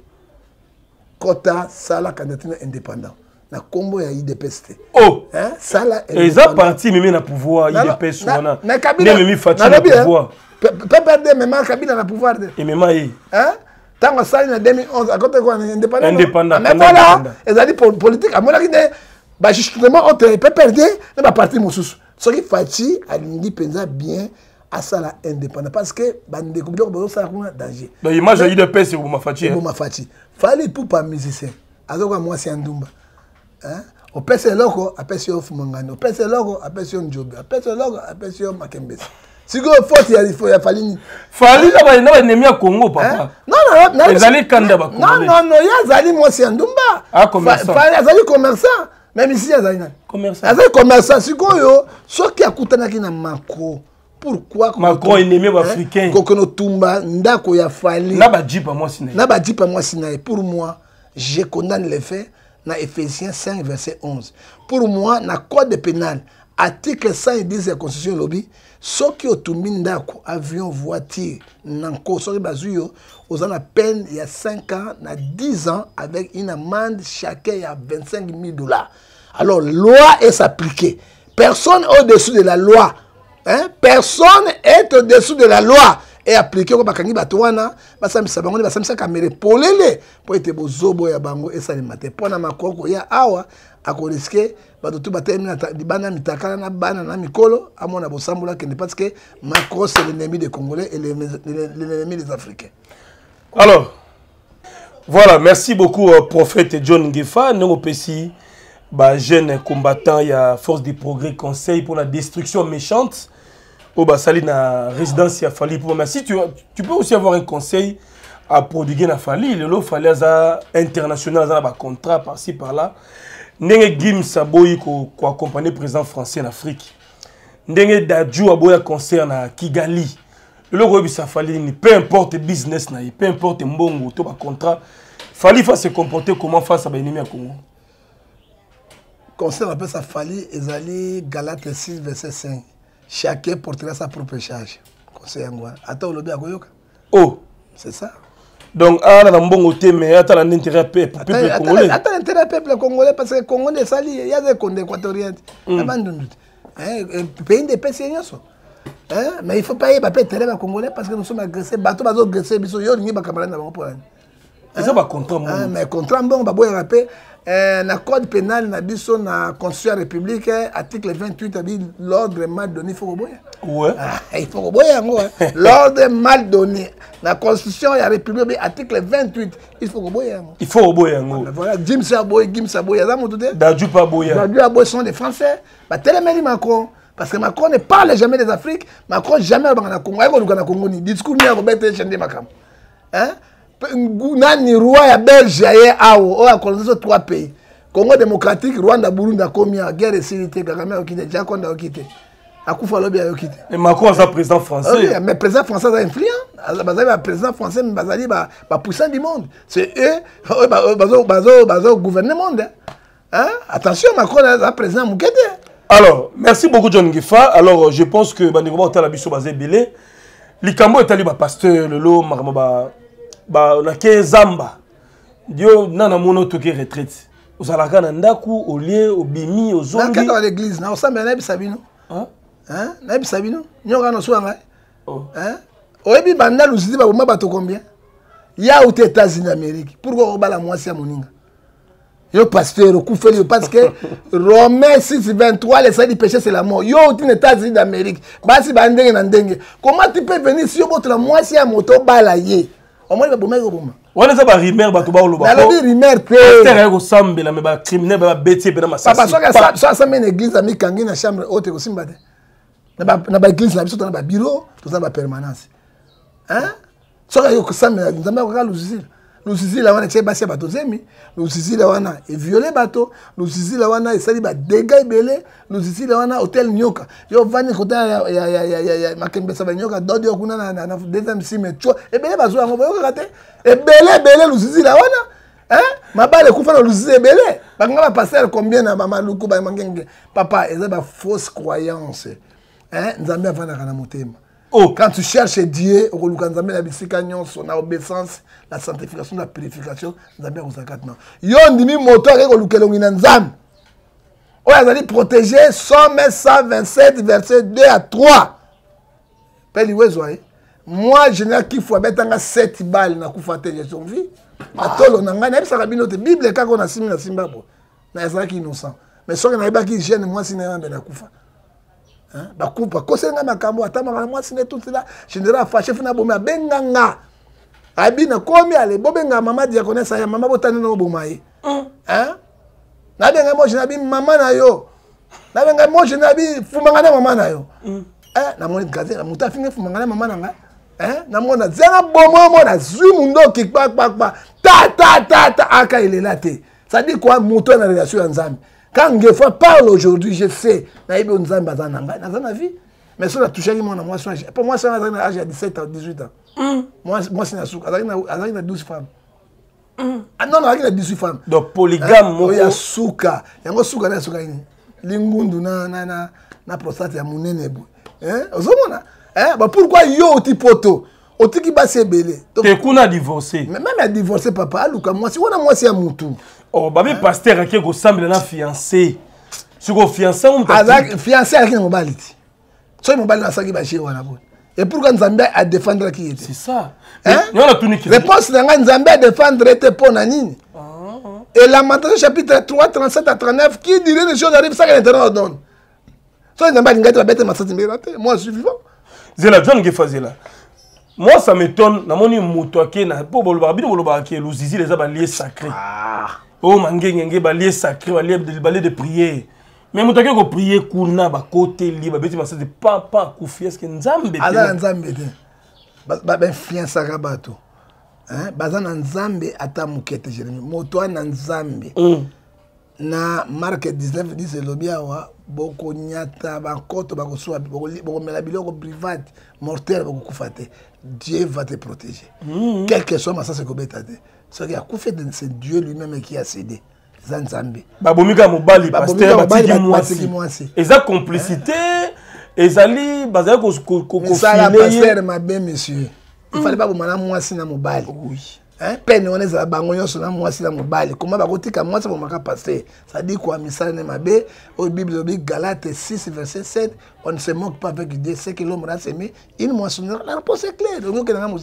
B: Kota sala candidature indépendant. Na combo ya I D P S.
A: Oh,
B: hein sala
A: et ça parti même na pouvoir I D P S wana.
B: Na Kabila
A: même Fati na pouvoir.
B: P P D même Kabila na pouvoir de.
A: Et même yi.
B: Hein? Tant que ça en deux mille onze à côté quoi indépendant.
A: Indépendant.
B: Mais voilà, ils ont dit politique à mon avis bah justement entre P P D et ma parti mosusu. Ce qui Fati a dit pensa bien à ça la indépendant parce que bah nous découvrir que ça a danger.
A: Donc image I D P S pour ma Fati.
B: Pour ma Fati. Fallait pour pas musicien. Alors moi c'est Ndumba. Hein? Au P C logo, à P C of Mangano, au P C logo, à P C Njobe, à P C logo, à P C Makembesi. Si vous faites, il faut y falli.
A: Falli là, il y a ennemi à Congo, papa.
B: Non, non, non.
A: Ils allaient Kanda
B: Non, non, non, il y a Zali, moi c'est Ndumba.
A: Ah, commerçant.
B: Il y a Zali commerçant. Même ici, il y a Zali.
A: Commerçant.
B: Il y a Zali commerçant. Si vous avez ce qui a coûté na Macron. Pourquoi
A: Macron ennemi africain.
B: Kokono Tumba, Ndako ya falli.
A: Na ba jipa moi sinaï.
B: Na ba jipa moi sinaï. Pour moi, je condamne les faits dans Ephésiens cinq, verset onze. Pour moi, dans le code pénal, article cent dix de la Constitution lobby, ceux qui ont ndako, avion, voiture, nanko, ceux qui ont la peine il y a cinq ans, il y a dix ans, avec une amende chacun il y a vingt-cinq mille dollars. Alors, loi est appliquée. Personne au-dessus de la loi. Hein? Personne est au-dessus de la loi. Et appliqué au bakangi batouana, basamisa bango, basamisa kamere polele, pour être bozobo ya bango et ça le matin. Pour na makoko ya awa, à risquer, batutu batemina dibana mitakana na bana na mikolo, à mon abosambula qui n'est parce que Macron c'est l'ennemi des Congolais et l'ennemi des Africains.
A: Alors, voilà, merci beaucoup, euh, prophète John Ngefa. Nous aussi, bah, jeune combattant, il y a Force du Progrès Conseil pour la destruction méchante. Au Basali, na résidence, il a fallu pour. Mais si tu, tu peux aussi avoir un conseil à prodiguer na Fali, le lot fallait ça international, ça un contrat par-ci par-là. Ndenge Gim Saboyi ko ko accompagner président français en Afrique. Ndenge Dadju aboya concert na Kigali. Le lot ça fallait ni peu importe business na, peu importe mbongo to ba contrat, fallait faire se comporter comment face à l'ennemi à Congo.
B: Concert après ça fallait ezali Galates six verset cinq. Chacun portera sa propre charge. Conseil ngwa. Attends le bien koyoka.
A: Oh,
B: c'est ça.
A: Donc, ah, là, bon côté, mais attends l'intérêt peuple congolais.
B: Attends l'intérêt peuple congolais parce que le Congolais sali, il y a des Congolais équatoriens. Pays de paix c'est ça. Mais il faut pas y aller terrain congolais parce que nous sommes agressés, bateau bateau agressé, biso yo ni ba camarade na pour.
A: Et ça va contrat moi.
B: Mais contrat bon ba boy rapper na code pénal na biso na constitution république article vingt-huit a dit l'ordre mal donné faut boya.
A: Ouais.
B: Il faut boya ngo. L'ordre mal donné. La constitution et la république article vingt-huit il faut boya.
A: Il faut boya ngo.
B: Voilà Jim Saboy, Jim Saboy, ça mo tout.
A: Dadju pas boya.
B: Dadju Aboy sont des Français. Ba télémeli Macron parce que Macron ne parle jamais des Afriques, Macron jamais na Congo. Ay ko na Congo ni discours ni ko bete chende makam. Hein? Nani roi ya Belge aye awo o a colonisé trois pays. Congo démocratique, Rwanda, Burundi a commis la guerre et sécurité, Kagame a quitté, Jaconda a quitté. Akoufa Lobi a quitté.
A: Et Macron est président français.
B: Oui, mais le président français est influent. Le président français est puissant du monde. C'est eux qui gouvernent le monde. Hein? Attention, Macron est le président Moukete.
A: Alors, merci beaucoup John Ngefa. Alors, je pense que Bandegoma Otala Biso Bazé Belé, Likambo est allé pasteur le lot marmaba ba na ke zamba. Dio nana mono toke retraite. Vous allez à Nandaku, au lieu, au bimi, au zombi.
B: Dans l'église, on s'en met Sabino.
A: Hein?
B: Hein? Nabi Sabino. Nous avons soin. Hein? Au début, Banda nous dit que combien? Il y a aux États-Unis d'Amérique. Pourquoi on va la moitié à Moninga? Yo pasteur, au coup fait parce que Romains six vingt-trois, les saints du péché c'est la mort. Yo aux États-Unis d'Amérique. Basi bandenge nandenge. Comment tu peux venir si yo votre la moitié à moto balayer? Au moins il va bomber au bomber.
A: On est pas rimer ba to ba lo ba.
B: Na lobi rimer te.
A: Terre ko sambela me ba criminel ba bêtier pe na masasi.
B: Papa so ka so ça mène église ami kangi na chambre haute ko simba te. Na ba na ba église na biso na ba bureau, to na ba permanence. Hein? So ka yo ko sambela nzamba ko ka luzizi. Luzizi la wana tche basi bato zemi. Luzizi la wana e violer bato, luzizi la wana e sali ba dégâts belé, luzizi la wana hôtel Nyoka. Yo vani ko ta ya ya ya ya makembe sa ba Nyoka dodi okuna na na deuxième cime cho. E belé bazo ngo yo ka te. Et belé belé luzizi la wana hein mabale kufa na luzizi belé banga ba passer combien na mama luku ba mangenge papa eza ba fausse croyance hein nzambe avana kana motema. Oh quand tu cherches Dieu au luka nzambe na bisika nyonso na obéissance la sanctification la purification nzambe ko sakatna yo ndimi moto ke ko lukelongi na nzambe o azali protéger Somme cent vingt-sept verset deux à trois peli wezoi. Moi, je n'ai qu'il faut mettre sept balles dans la gestion de vie. Atolo nanga na bisa kabino te Bible ka ko na simi na simba bo. Na ezaki innocent. Mais so na ba ki jeune moi sina na kufa. Hein? Ba kupa ko senga makambo atama moi sina tout cela. Général fâché fina bomba benganga. Abina komi ale bobenga mama dia connaître ya mama botani no bomaye. Hein? Na benga mo je na bi mama na yo. Na benga mo je na bi fumanga na mama na yo. Eh na moni gaze na muta finge fumanga na mama na nga. Hein? Namona zenga bomo mona zui mundo kikpa kpa kpa ta ta ta ta aka il est là te. Ça dit quoi mouton na relation ensemble. Quand Ngefa parle aujourd'hui, je sais na ibe nzambe bazana nga na zana vie. Mais ça la touché moi na moi soin. Pour moi ça na âge de dix-sept ans dix-huit ans. Mm. Moi moi c'est na souka, azaki na azaki na douze femmes. Mm. Ah non non, azaki na dix-huit femmes. Donc polygame mo ya souka. Yango souka na souka ini. Lingundu na na na na prostate ya munene bo. Hein? Ozomona? Hein? Bah pourquoi yo ti poto? Oti ki basi belé.
A: Te kuna divorcé.
B: Mais même à divorcé papa, aluka moi si wana moi si ya mutu.
A: Oh babi pasteur qui ko semble na fiancé. Si ko fiancé on
B: azak fiancé avec mon baliti. So mon bali na saki ba chez wana bo. Et pourquoi Nzambe a défendre qui était?
A: C'est ça.
B: Hein?
A: Nous on a tout niqué.
B: Réponse na Nzambe a défendre était pour nani. Et Lamentation chapitre trois trente-sept à trente-neuf qui dirait les choses arrivent ça que l'Éternel donne. So Nzambe ngati ba bête ma sati mbirate. Moi je suis vivant.
A: Zela John Ngefa Zela. Moi, ça m'étonne. Namoni Moutouake, na po boloba bino boloba ke Luzizi les a baliés sacrés. Ah. Oh mangenge baliés sacrés, baliés de baliés de prière. Mais Moutouake ko prier kuna ba côté libre, beti masa de pas pas koufi est-ce que Nzambe.
B: Ala Nzambe te. Ba ba influence sakabato. Hein? Bazana Nzambe ata mukete Jérémie. Moto na Nzambe. Na marque dix-neuf dix elobiawa boko nyata bankoto bako soa boko mela biloko private mortel bako kufate. Dieu va te protéger. Mm. Quel que soit ma sens kobeta te. Ce qui a coupé c'est Dieu lui-même qui a cédé. Zanzambe.
A: Babomika mobali pasteur batiki mwasi. Eza complicité ezali bazali ko ko ko ko
B: ça pasteur ma bien monsieur. Il fallait pas bomana mwasi na mobali. Oui. Hein? Peine on est à bangonyo sur la moi si la mobile. Comment va côté comme moi ça va maka passer. Ça dit quoi misal ne mabe au Bible au Galates six verset sept on ne se moque pas avec Dieu c'est que l'homme a semé il moissonne la réponse est claire. Donc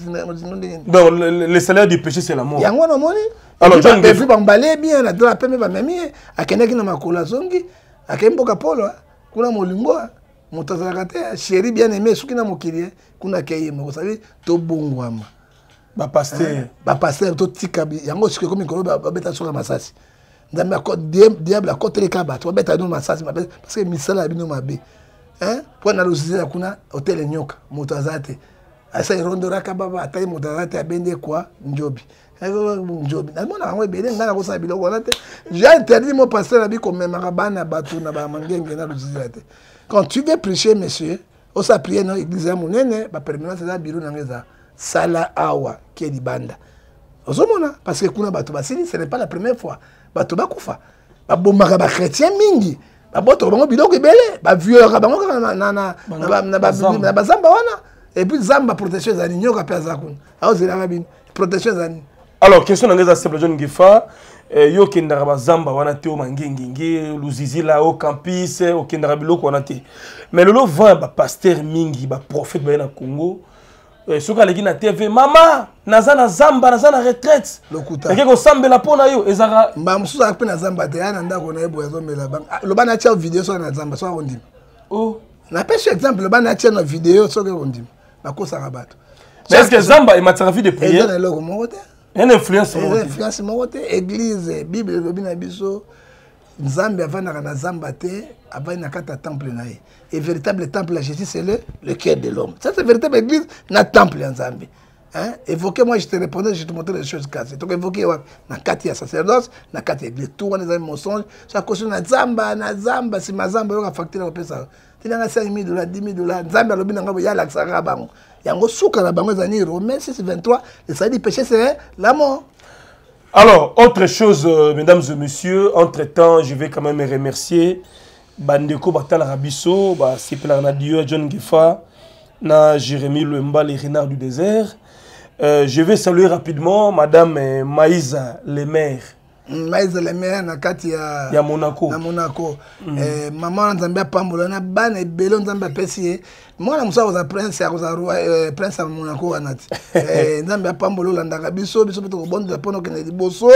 A: le salaire du péché c'est la mort.
B: Yango na moni.
A: Alors
B: John Gefa bambalé bien la droit pembe ba memi akende ki na makula zongi akemboka polo kuna molimbo mutazala kate chéri bien aimé suki na mokili kuna keye mo savi to bongwama.
A: Ba pasteur
B: ba pasteur to tikabi yango sike komi kolo ba beta soka masasi ndambe ko diable a côté kaba to beta no masasi parce que misala bino mabe hein pour na luziza kuna hotel nyoka mutazate asa irondora kababa atai mutazate abende kwa njobi njobi na mona ngo bele ngana ko sa biloko na te j'ai interdit mon pasteur abi ko memaka bana batu na ba mangenge na luziza te quand tu veux prêcher monsieur on sa prier dans l'église ya monene ba permanence za biro na ngeza Sala awa qui est di banda. Ozomona parce que kuna bato basili ce n'est pas la première fois. Bato bakufa. Ba bomaka ba chrétien mingi. Ba boto bango biloko ebele, ba violera bango na na na na ba na ba zamba wana. Et puis zamba protection za ninyo ka pesa kuna. Aozela ba bin protection za ni.
A: Alors question na ngeza simple John Gefa yo kendara ba zamba wana te o mangengenge Luzizi la au campus o kendara biloko wana te. Mais lolo va ba pasteur mingi ba prophète ba na Congo. Ce qui na T V mama naza na zamba naza na retraite lokuta eke ko sambela pona yo ezaka
B: mba musuza pe na zamba te yana ndako na ebo yazo mela bang lo bana tia vidéo so na zamba so ondima oh na pêche exemple lo bana tia na vidéo so ke ondima na kosa rabato
A: mais est-ce que zamba et matarafi de prière
B: et loko mokote
A: une influence
B: mokote influence mokote église bible lo bina biso Nzambe avana na zamba te avana kata temple na ye. Et véritable temple à Jésus c'est le le cœur de l'homme. Ça c'est véritable église na temple en Nzambe. Hein? Évoquez moi je te répondais je te montrais les choses cassées. Donc évoquez na kati ya sacerdoce, na kati église tout on est mensonge, ça cause na zamba na zamba si ma zamba yo facture ko pesa. Tina cinq mille dollars, dix mille dollars, Nzambe lobi na ngabo ya la saka bango. Yango suka na bango zani Romains six vingt-trois, le salut péché c'est la mort.
A: Alors, autre chose, euh, mesdames et messieurs, entre-temps, je vais quand même remercier Bandeko Batal Rabisso, bah, c'est Dieu, John Gefa, na Jérémy Lemba, les renards du désert. Euh, je vais saluer rapidement Madame euh, Maïsa Lemaire.
B: Maïsa Lemaire, na kati ya,
A: ya Monaco.
B: Na Monaco. Mm. Eh, maman Nzambia Pambola, na ban et belon Nzambia Pessie. Moi, je suis prince à prince à Monaco. Nzambia Pambola, Landaka Bisso, Bisso, bon de la Pono Kennedy Bosso.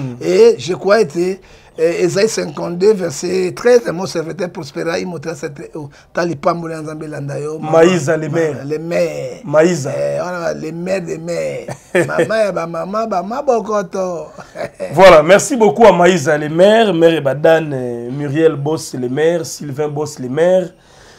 B: Et je crois que Esaïe cinquante-deux, verset treize, mon serviteur prospéra, il montra cette tali Pambola Nzambia Landayo.
A: Maïsa les mères.
B: Les mères.
A: Maïsa.
B: Les mères des mères. Maman, maman, maman, bokoto.
A: Voilà, merci beaucoup à Maïsa les mères, Mère Badan, Muriel Boss les mères, Sylvain Boss les mères.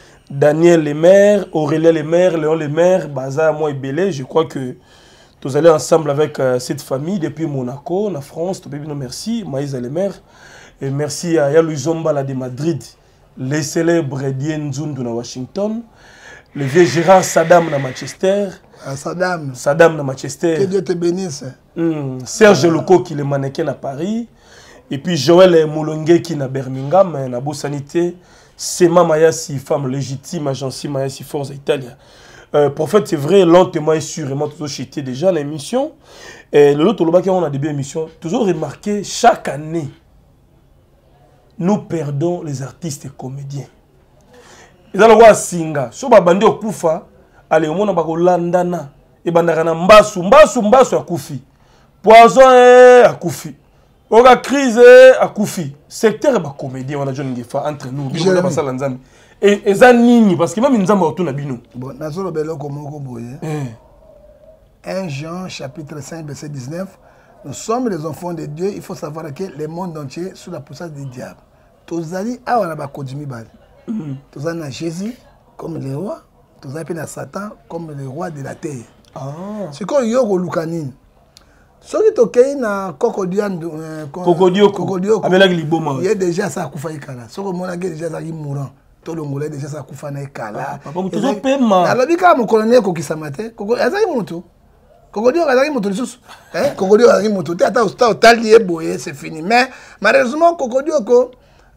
A: Daniel Lemaire, Aurélien Lemaire, Léon Lemaire, Baza, moi et Bélé, je crois que tous allez ensemble avec euh, cette famille depuis Monaco, en France, tout le monde merci, Maïsa Lemaire, et merci à Yalou Zombala de Madrid, les célèbres Dien Nzundu na Washington, le vieux Gérard Saddam na Manchester,
B: ah, Saddam,
A: Saddam na Manchester,
B: que Dieu te bénisse,
A: mm, Serge ah. Loco qui est mannequin à Paris, et puis Joël Moulongue qui est à Birmingham, na Beau Sanité. C'est ma Mayasi, femme légitime, agence Mayasi Forza Italia. Euh, prophète, c'est vrai, lentement et sûrement, toujours chité déjà l'émission. Et le lot, on a des émissions. Toujours remarqué, chaque année, nous perdons les artistes et comédiens. Et dans le roi Singa, si on a bandé au Koufa, allez, on a bandé au Landana, et bandana Mbasu, Mbasu, Mbasu à Koufi. Poison à Koufi. On a crise à Koufi. Secteur est comédien, on a John Gefa entre nous. Et ça nini parce que même Nzamba autour na bino.
B: Bon, na solo belo comme on boye. un Jean chapitre cinq verset dix-neuf. Nous sommes les enfants de Dieu. Il faut savoir que le monde entier est sous la puissance du diable. Tozali awa na bakodimi bali. Tozali na Jésus comme le roi. Tozali na Satan comme le roi de la terre.
A: Ah.
B: C'est comme Yoko Lukanine. Soki tokei na Kokodiando
A: Kokodioko amelaki liboma.
B: Il y a déjà ça kufa ikala. Soko mona ke déjà ça ki mourant. To longolais déjà ça kufa na ikala.
A: Papa muto pema.
B: Alobi ka mo colonel ko kisamate. Koko azaki mutu. Kokodioko azaki mutu lisusu. Hein? Kokodioko azaki mutu. Tata usta otali eboye c'est fini. Mais malheureusement Kokodioko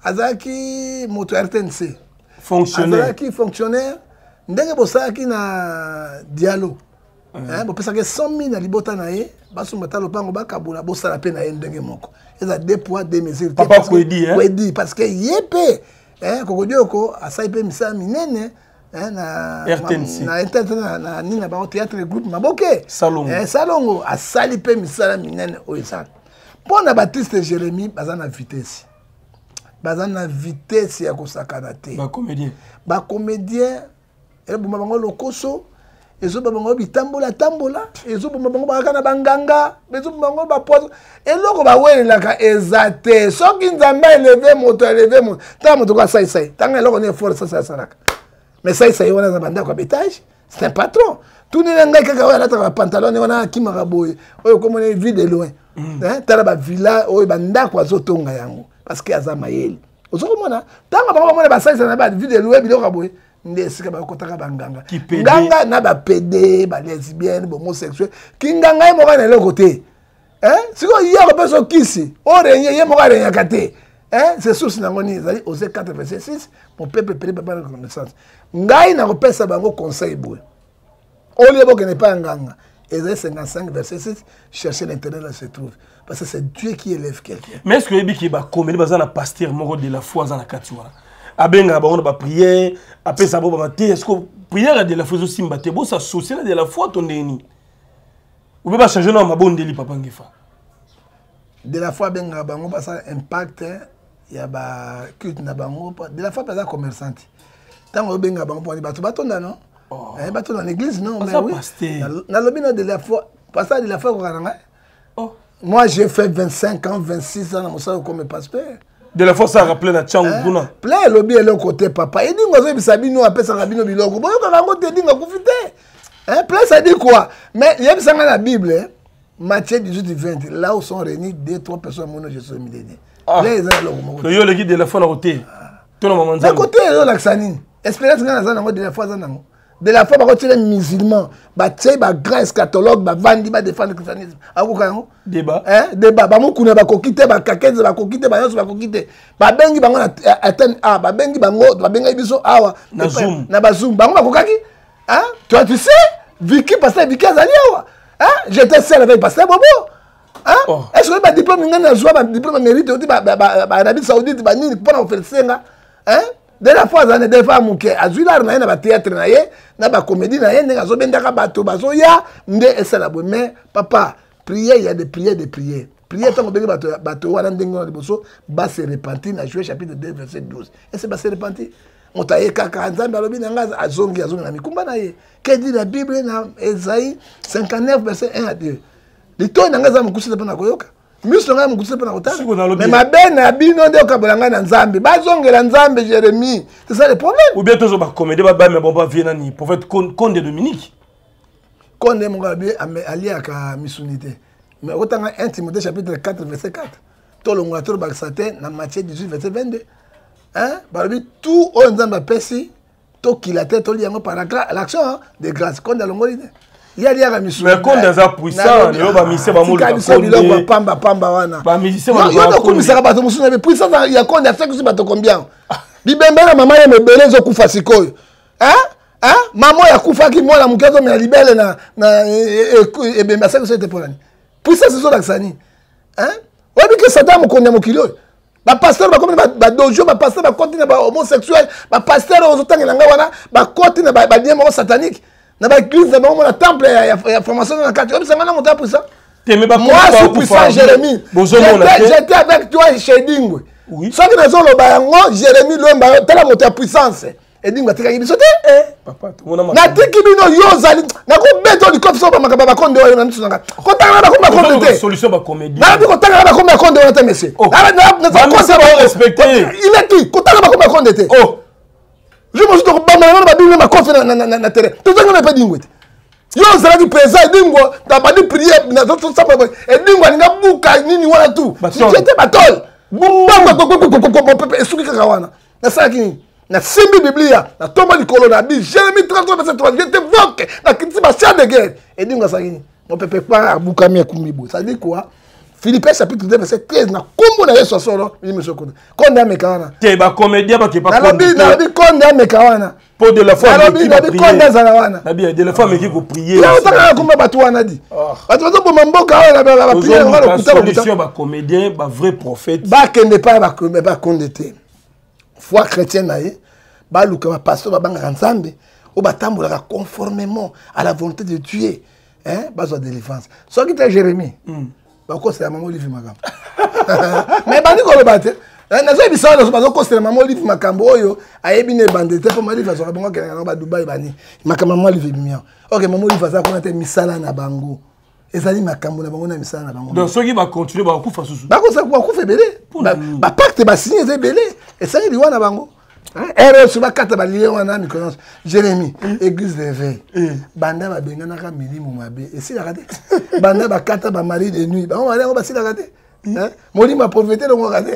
B: azaki mutu R T N C.
A: Fonctionnaire.
B: Azaki fonctionnaire. Ndenge bosaki na dialogue. Hein, bon parce que cent mille na libota na ye, basu matalo pango bakabula bosala pe na ye ndenge moko. Eza deux poids deux mesures.
A: Papa Kwedi hein.
B: Kwedi parce que yepé hein Kokodioko asai pe misa minene hein na
A: R T N C.
B: Na internet na na ni na ba théâtre groupe Maboke.
A: Salongo.
B: Hein Salongo asali pe misa minene oyesa. Pona Baptiste Jérémie bazana vitesse. Bazana vitesse ya kosakana te.
A: Ba comédien.
B: Ba comédien et bon bango lokoso. Ezo bango bitambola tambola ezo bango bakana banganga ezo bango ba poison eloko ba welelaka ezate soki nzambe élevé moto élevé moto ta moto ka sai sai tanga eloko ne force ça ça mais sai sai wana za banda kwa betage c'est un patron tout ne ngai kaka wala ta pantalon wana kimaka boye oyo comme on vit de loin hein tala ba villa oyo banda kwa zotonga yango parce que azama yeli ozo komona tanga bango mona ba sai sai na ba vit de loin biloko boye ndesika bakotaka banganga nganga na ba P D ba lesbienne ba homosexuel kinganga mo kana le côté hein siko yako peso kisi orenye ye mo kana ya kate hein c'est source nangoni ezali Osée quatre verset six mon peuple périt par la connaissance ngai na kopesa bango conseil boy olie bo kene pa nganga Ésaïe cinquante-cinq verset six chercher l'intérêt là se trouve parce que c'est Dieu qui élève quelqu'un.
A: Mais est-ce que ebi ki ba comédie bazana pasteur moko de la foi dans la katiwa abenga bango ba prière après ça bo ba te est-ce que prière de la foi aussi mbate bo ça social de la foi ton deni ou ba changer na mabondeli papa ngefa
B: de la foi benga bango ba ça impact ya ba culte na bango de la foi pas commerçante tango benga bango pour bato batonda non eh bato dans l'église non mais oui na lobino de la foi pasteur de la foi ko kananga oh moi j'ai fait vingt-cinq ans vingt-six ans na mosa comme pasteur.
A: De la force à rappeler na Tchanguna.
B: Plein lobby est le côté papa. Il dit ngozo bisabino appelle ça rabino biloko. Boyo ka ngo te dinga kufite. Hein, plein ça dit quoi? Mais il y a ça dans la Bible, hein. Matthieu dix-huit vingt, là où sont réunis deux trois personnes mono je suis millénaire. Plein les loko.
A: Le yo le guide de la foi na côté. Tout le monde
B: na côté yo laxanine. Espérance ngana za nango de la foi za nango. De la foi ba côté les musulmans, ba tshé ba grand eschatologue ba vandi ba défendre le christianisme. Akoka yango
A: débat.
B: Hein, débat ba mukuna ba kokite ba kakenze ba kokite ba yoso ba kokite. Ba bengi bango na atteindre ah ba bengi bango ba benga biso awa
A: na zoom.
B: Na ba zoom bango ba kokaki. Hein? Toi tu sais, Vicky pasteur Vicky azali awa. Hein? J'étais seul avec pasteur Bobo. Hein? Oh. Est-ce que ba diplôme ngana zo ba diplôme mérite oti ba ba Arabie Saoudite ba nini pour faire senga? Hein? De la fois zane de fois muke azular na ba théâtre na ye na ba comédie na ye nga zo bendaka bato bazo ya nde esala bo mais papa prier il y a des prières des prières prière tant que bato bato wana ndenge na liboso ba se repentir na Joël chapitre deux verset douze et c'est ba se repentir motaye kaka nzambe alobi na nga azongi azongi na mikumba na ye que dit la Bible na Ésaïe cinquante-neuf verset un à deux lito na nga za mukusile pona koyoka miso nga mukusile pona kotala mais ma bena bino nde okabolanga na nzambe bazongela nzambe Jérémie c'est ça le problème
A: ou bien toujours ba comédie ba mais bon pas vient ni prophète Conde de Dominique
B: Conde mon gars bien aliaka misunité mais autant un Timothée chapitre quatre verset quatre tout le monde ba Satan na Matthieu dix-huit verset vingt-deux hein balobi tout on nzamba pesi to kilate to liango par l'action de grâce Conde longolide il y a liaka misunité
A: mais Conde za puissant yo ba mise ba molo
B: Conde pamba pamba wana
A: ba mise ba
B: yo to kumisaka bato musuna puissance ya Conde a fait que bato combien bibembela mama ya mebele zo kufa sikoyo hein hein maman ya kufa ki mwana mukezo me libele na na e bemba ça que c'était pour l'année puissance zo laksani hein obi que Satan mokonde mokilo ba pasteur ba comme ba dojo ba pasteur ba continue ba homosexuel ba pasteur ozo tangela nga wana ba continue ba diemo satanique na ba église na ba na temple ya formation na quatre obi sanga na monta puissant moi je suis puissant Jérémie j'étais avec toi chez Dingwe oui. Sauf que nous avons Jérémie Lemba, telle montée puissance. et dit ngatika biso te
A: eh papa to mona
B: na tiki bino yo zali na ko beto di kofi so ba makaba ba konde oyo na misu nanga ko tanga ba ko ba konde te
A: solution ba comédie
B: na bi ko tanga ba ko ba konde oyo te monsieur na na na
A: ça va respecter
B: il est qui ko tanga ba ko ba konde te
A: oh
B: je me suis dit ba na ba bino ma kofi na na na terrain to tanga na pa dingwete yo zali président dingo ta ba di prier na to ça pas et dingo ni nga buka nini wana tout c'était batol bumba ko ko ko ko ko esuki kaka wana na saki nini na simbi biblia na tomba likolo na bi Jérémie trente-trois verset trois je t'évoque na kiti ba chant de guerre et dingo saki nini mon peuple pas buka mi kumbibo ça dit quoi Philippiens chapitre deux verset treize na kombo na Yesu solo ni monsieur konde konde amekawana
A: te ba comédien ba ke pas
B: konde na bi konde amekawana
A: pour de la foi
B: qui va prier
A: na bien de la foi mais qui ko prier
B: là on t'a comment ba toi na dit batu bazo bomba mboka na ba prier on va le kuta
A: solution ba comédien ba vrai prophète
B: ba kende pas ba ba konde te foi chrétienne na ye ba luka ba pasteur ba banga nzambe o ba tambola conformément à la volonté de Dieu hein ba zo délivrance so qui était Jérémie ba ko c'est la maman Olivier Makambo mais ba ni ko le battre na zo bisana na so ba ko c'est la maman Olivier Makambo oyo ayebi ne bandete pour mali fa so ba ngo kena ba Dubai bani Makambo maman Olivier Bimia OK maman Olivier fa ko na te misala na bango ezali makambo na bango na misala na bango
A: donc ceux qui va continuer ba kufa susu
B: ba ko sa ko kufa belé ba pacte ba signer ze belé et ça il wana bango erreur sur ba kata ba lié wana mi connaissance Jérémie église de veille banda ba bengana ka milimo mabe et si la raté banda ba kata ba mari de nuit ba on va ba si la raté hein molima prophète donc raté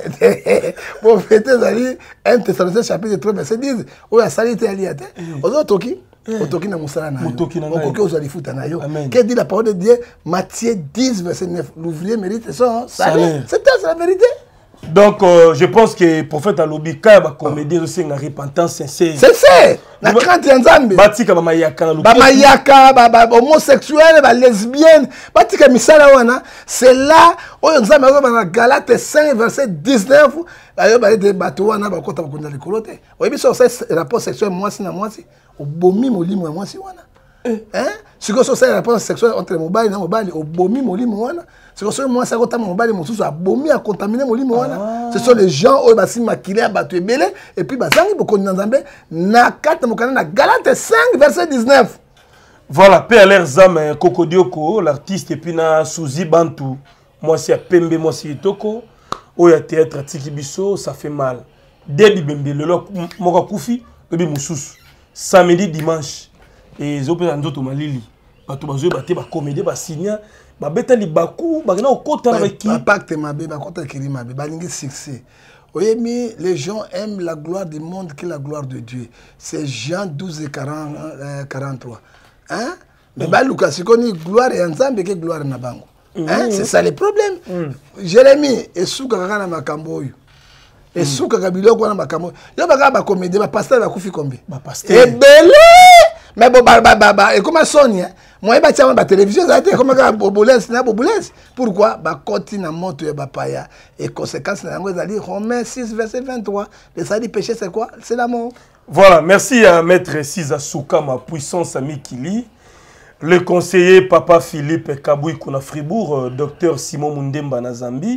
B: prophète zali un Thessaloniciens chapitre trois verset dix o ya salite ali ate ozo toki otoki na musala na yo okoki ozali futa na yo que dit la parole de Dieu Matthieu dix verset neuf l'ouvrier mérite son salaire c'est la vérité.
A: Donc, euh, je pense que le prophète Alobi, quand il va comédie aussi une repentance sincère.
B: C'est ça. La crainte Nzambe.
A: Batika ba mayaka
B: ba mayaka ba ba homosexuel ba lesbienne. Batika misala wana, c'est là où Nzambe va dans Galates cinq verset dix-neuf. Ayo ba de bato wana ba kota ba kunda likolote. Oyebi so c'est rapport sexuel moi si na moi si. Obomi molimo moi si wana. Hein? Si que ça rapport sexuel entre mobile na mobile obomi molimo wana. C'est que moi ça quand mobile mon sous a bomi à contaminer molimo wana. Ce sont les gens où basi maquillé à battu belé et puis bazangi boko nzambe na quatre mokana na Galates cinq verset dix-neuf.
A: Voilà, P L R Zam Kokodioko, l'artiste et puis na Souzi Bantou. Moi c'est Pembe, moi c'est Toko. Oya théâtre Tiki Biso, ça fait mal. Début Bembe le lo moka kufi, bebi mususu. Samedi dimanche et zopé en d'autres malili. Bato bazo baté ba comédie ba signa ba beta li baku ba na okota na ki.
B: Ba pacte mabe ba kota kiri mabe ba lingi succès. Oyemi les gens aiment la gloire du monde que la gloire de Dieu. C'est Jean douze et quarante-trois. Hein? Mais ba Lucas sikoni gloire ya Nzambe ke gloire na bango. Hein? C'est ça le problème. Jérémie esuka kaka na makambo oyo. Et sous que Kabilo quoi na makambo yo baka ba comédie ba pasteur ba kufi combien
A: ba pasteur
B: et belé mais bon ba ba ba et comment Sonia moi ba tia ba télévision ça a été comment ka bobolès na bobolès pourquoi ba koti na moto ya ba paya et conséquence na ngo ezali Romains six verset vingt-trois le salut péché c'est quoi c'est la mort.
A: Voilà, merci à maître Siza Souka ma puissance ami Kili, le conseiller papa Philippe Kabouy Kuna Fribourg, euh, docteur Simon Mundemba na Zambie.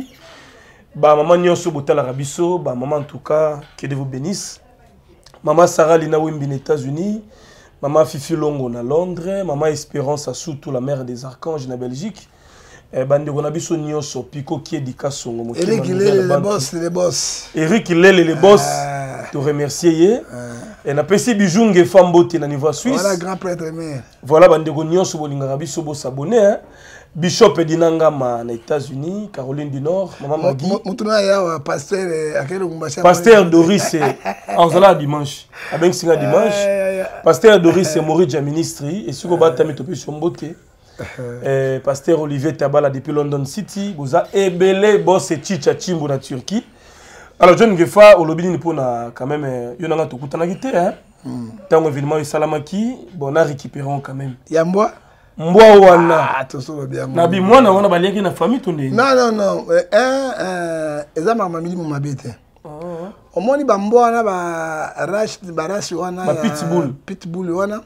A: Bah maman nyonso botala rabiso, bah maman en tout cas que Dieu vous bénisse. Maman Sarah Lina Wimbi aux États-Unis, maman Fifi Longo na Londres, maman Espérance à surtout la mère des archanges na Belgique. Eh bande ko na biso nyonso Pico qui est dikaso ngo
B: moto. Eric Lele le boss, le boss.
A: Eric Lele le boss. Te remercier ye. Et na pesi bijunge fambote na niveau suisse.
B: Voilà grand prêtre mère.
A: Voilà bande ko nyonso bolinga biso bo s'abonner hein. Bishop Edinangama aux États-Unis, Caroline du Nord, maman Magui.
B: Pasteur
A: Pasteur Doris Anzala dimanche. Avec Singa dimanche. Pasteur Doris Moridja ministry et sur Bata Metopi Sombote. Pasteur Olivier Tabala depuis London City, Boza Ebele boss et Chicha Chimbo na Turquie. Alors John Gefa au lobby ni pona quand même yonanga to kutana kité hein. Tant événement Salamaki, bon on a récupéré quand même.
B: Yamboa
A: Mboa wana
B: ah to so bien
A: na bi mwana wana baliaki na famille tonde
B: non non non un euh ezama mamili mu mabete omoni ba mboa na ba rash ba rash wana
A: ba pitbull
B: pitbull wana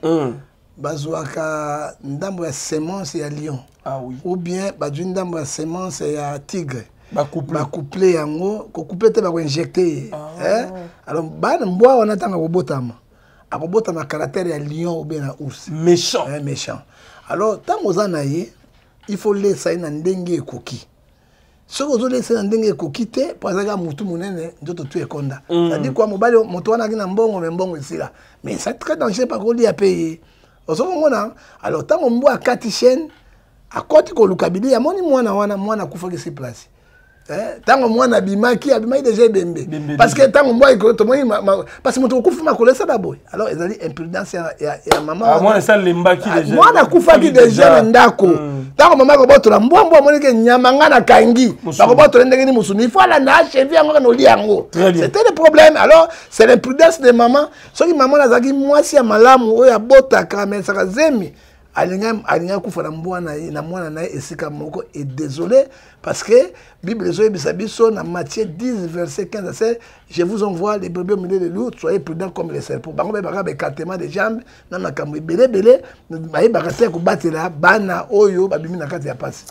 B: bazwaka ndambo ya semence ya lion
A: ah oui
B: ou bien bazwi ndambo ya semence ya tigre
A: ba couple
B: ba couple yango ko couple te ba ko injecter hein alors ba mboa wana tanga kobotama akobota na caractère ya lion ou bien na ours.
A: Méchant.
B: Un méchant. Alors, tant que vous en avez, il faut laisser un dengue coquille. Ce que vous laissez un dengue coquille, pour exemple, moutou mounene, d'autres tu es conda. Ça dit quoi, mon bal, mon toit n'a qu'un bon, mais bon ici là. Mais c'est très dangereux parce qu'on y a payé. Alors, tant qu'on boit à quatre chaînes, à côté de l'Ukabili, il y a mon moi, moi, na kufa qui se place. Tant que moi, n'abima qui abima déjà bembe. Parce que tant que moi, parce que mon kufa m'a collé ça d'abord. Alors, ils ont dit imprudence et maman.
A: Ah, moi, ça lemba qui déjà.
B: Moi, na kufa qui déjà ndako. Tant que maman ko botola mbwa mbwa moni ke nyamanga na kangi. Ba ko botola ndenge ni musuni. Il faut la na chevie yango no liango. C'était le problème. Alors, c'est l'imprudence de maman. Ce qui maman nazaki moi si ya malamu oya bota kamera saka zemi. Alinga alinga kufa na mbwa na na mwana na esika moko et désolé parce que Bible zo bisabiso na Matthieu dix verset quinze c'est je vous envoie les brebis au milieu des loups soyez prudents comme les serpents. Bango be baka be katement des jambes na makambo belé belé ba yeba ka ko batela bana oyo babimi na kati ya pasi.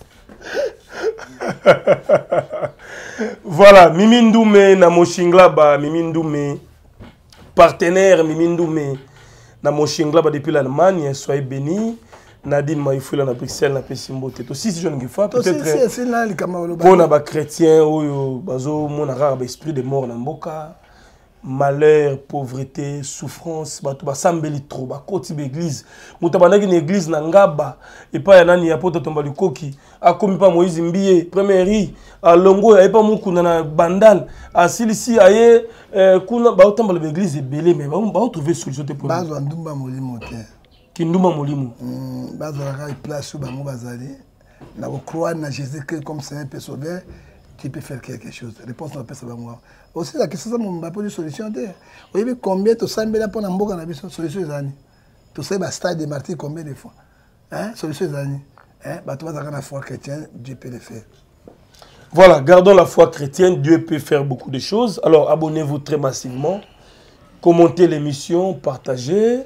A: Voilà, Mimi Ndoumé na Moshingla ba Mimi Ndoumé partenaire Mimi Ndoumé na Moshingla ba depuis l'Allemagne, soyez bénis. Nadine Maïfoula na Bruxelles na Pessimbo Teto. Si je ne fais peut-être bon à chrétien ou bazo mon arabe esprit de mort na mboka malheur pauvreté souffrance bato ba sambeli trop ba koti l'église mutabana ki église na ngaba et pas ya nani ya poto tomba likoki akomi pa Moïse Mbiye première ri a longo ya pas mukuna na bandal a silisi aye kuna ba tomba l'église belé mais ba trouver solution te pour
B: bazo ndumba molimo te
A: Kinduma Molimo.
B: Bazalaka il place où bango bazali. Na croire na Jésus que comme c'est un peu sauveur, tu peux faire quelque chose. Réponse na pesa bango. Aussi la question ça mon pas de solution te. Oui mais combien to sambela pour na mboka na biso solution ezani. To sais ba stade de martyr combien de fois. Hein solution ezani. Hein ba to bazaka na foi chrétienne, Dieu peut le faire.
A: Voilà, gardons la foi chrétienne, Dieu peut faire beaucoup de choses. Alors abonnez-vous très massivement. Commentez l'émission, partagez.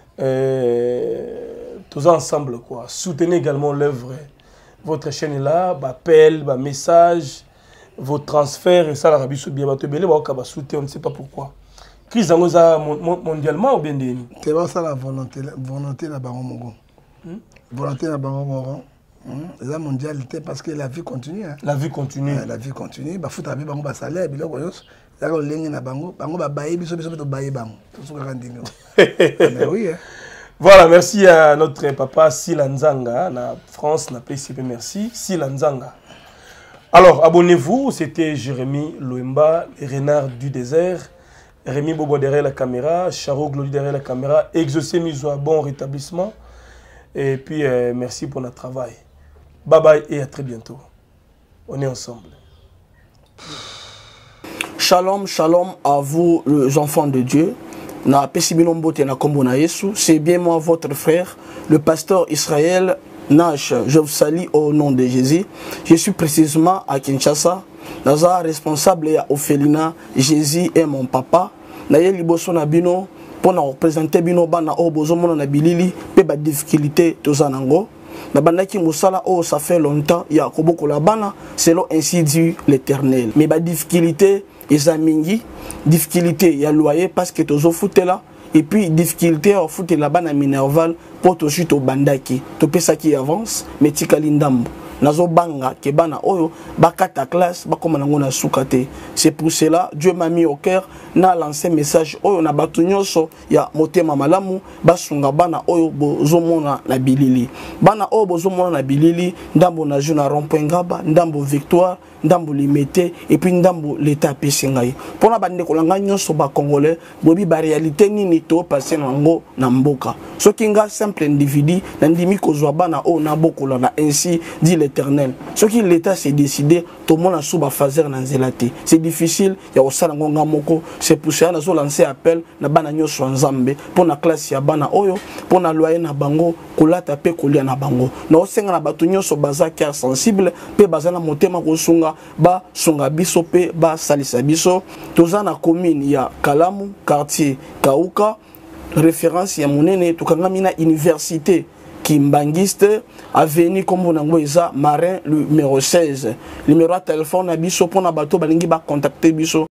A: Euh, tous ensemble quoi. Soutenez également l'œuvre. Votre chaîne est là, appel, message, vos transferts et ça la rabi bien bato belé ba ka soutenir, on ne sait pas pourquoi. Crise angoza mondialement ou bien deni.
B: C'est pas ça la volonté, volonté la bango mongo. Volonté la bango mongo. La mondialité parce que la vie continue. Hein.
A: La vie continue.
B: La vie continue. Ba futa bi bango ba salaire biloko yos. La lingue na bango, bango ba baye biso biso to baye bango. Tout ce mais oui. Hein.
A: Voilà, merci à notre papa Silanzanga, na France, na P C P, merci. Silanzanga. Alors, abonnez-vous, c'était Jérémy Loemba, les renards du désert. Rémi Bobo derrière la caméra, Charo Glody derrière la caméra. Exaucé Mizoa, bon rétablissement. Et puis, euh, merci pour notre travail. Bye bye et à très bientôt. On est ensemble.
C: Shalom, shalom à vous, les enfants de Dieu. C'est bien moi, votre frère, le pasteur Israël Nash. Je vous salue au nom de Jésus. Je suis précisément à Kinshasa. Naza responsable à Ophelina. Jésus est mon papa. Naye liboso na bino pour représenter bino bana o bozo mona na bilili pe ba difficulté tozanango. Na bandaki musala oh ça fait longtemps ya koboko la bana selon ainsi dit l'Éternel. Mais ba difficulté ezamingi difficulté ya loyer parce que tozo foutela et puis difficulté au foot la bana minerval pour to chute au bandaki to pesa qui avance mais tikali ndambo nazo banga ke bana oyo bakata classe bakoma nango na sukate. C'est pour cela Dieu m'a mis au cœur na lancé message oyo na batu nyonso ya motema malamu basunga bana oyo bozomona na bilili bana oyo bozomona na bilili ndambo na juna rond-point ngaba ndambo victoire ndambo limité et puis ndambo l'état pesingai pona bande kolanga nyonso ba congolais bobi ba réalité nini to passer nango na mboka soki nga simple individu na ndimi kozwa bana o na bokola na ainsi dit l'Éternel soki l'état s'est décidé to mona suba fazer na nzelate c'est difficile ya osala ngonga moko. C'est pour ça nazo lancer appel na bana nyonso nzambe pona classe ya bana oyo pona loyer na bango kolata pe kolia na bango na osenga na batu nyonso baza cœur sensible pe bazana motema kosunga ba sunga biso pe ba salisa biso toza na commune ya Kalamu quartier Kauka référence ya monene tukangami na université Kimbangiste avenue comme nango eza Marin numéro seize numéro de téléphone na biso pona bato balingi ba contacter biso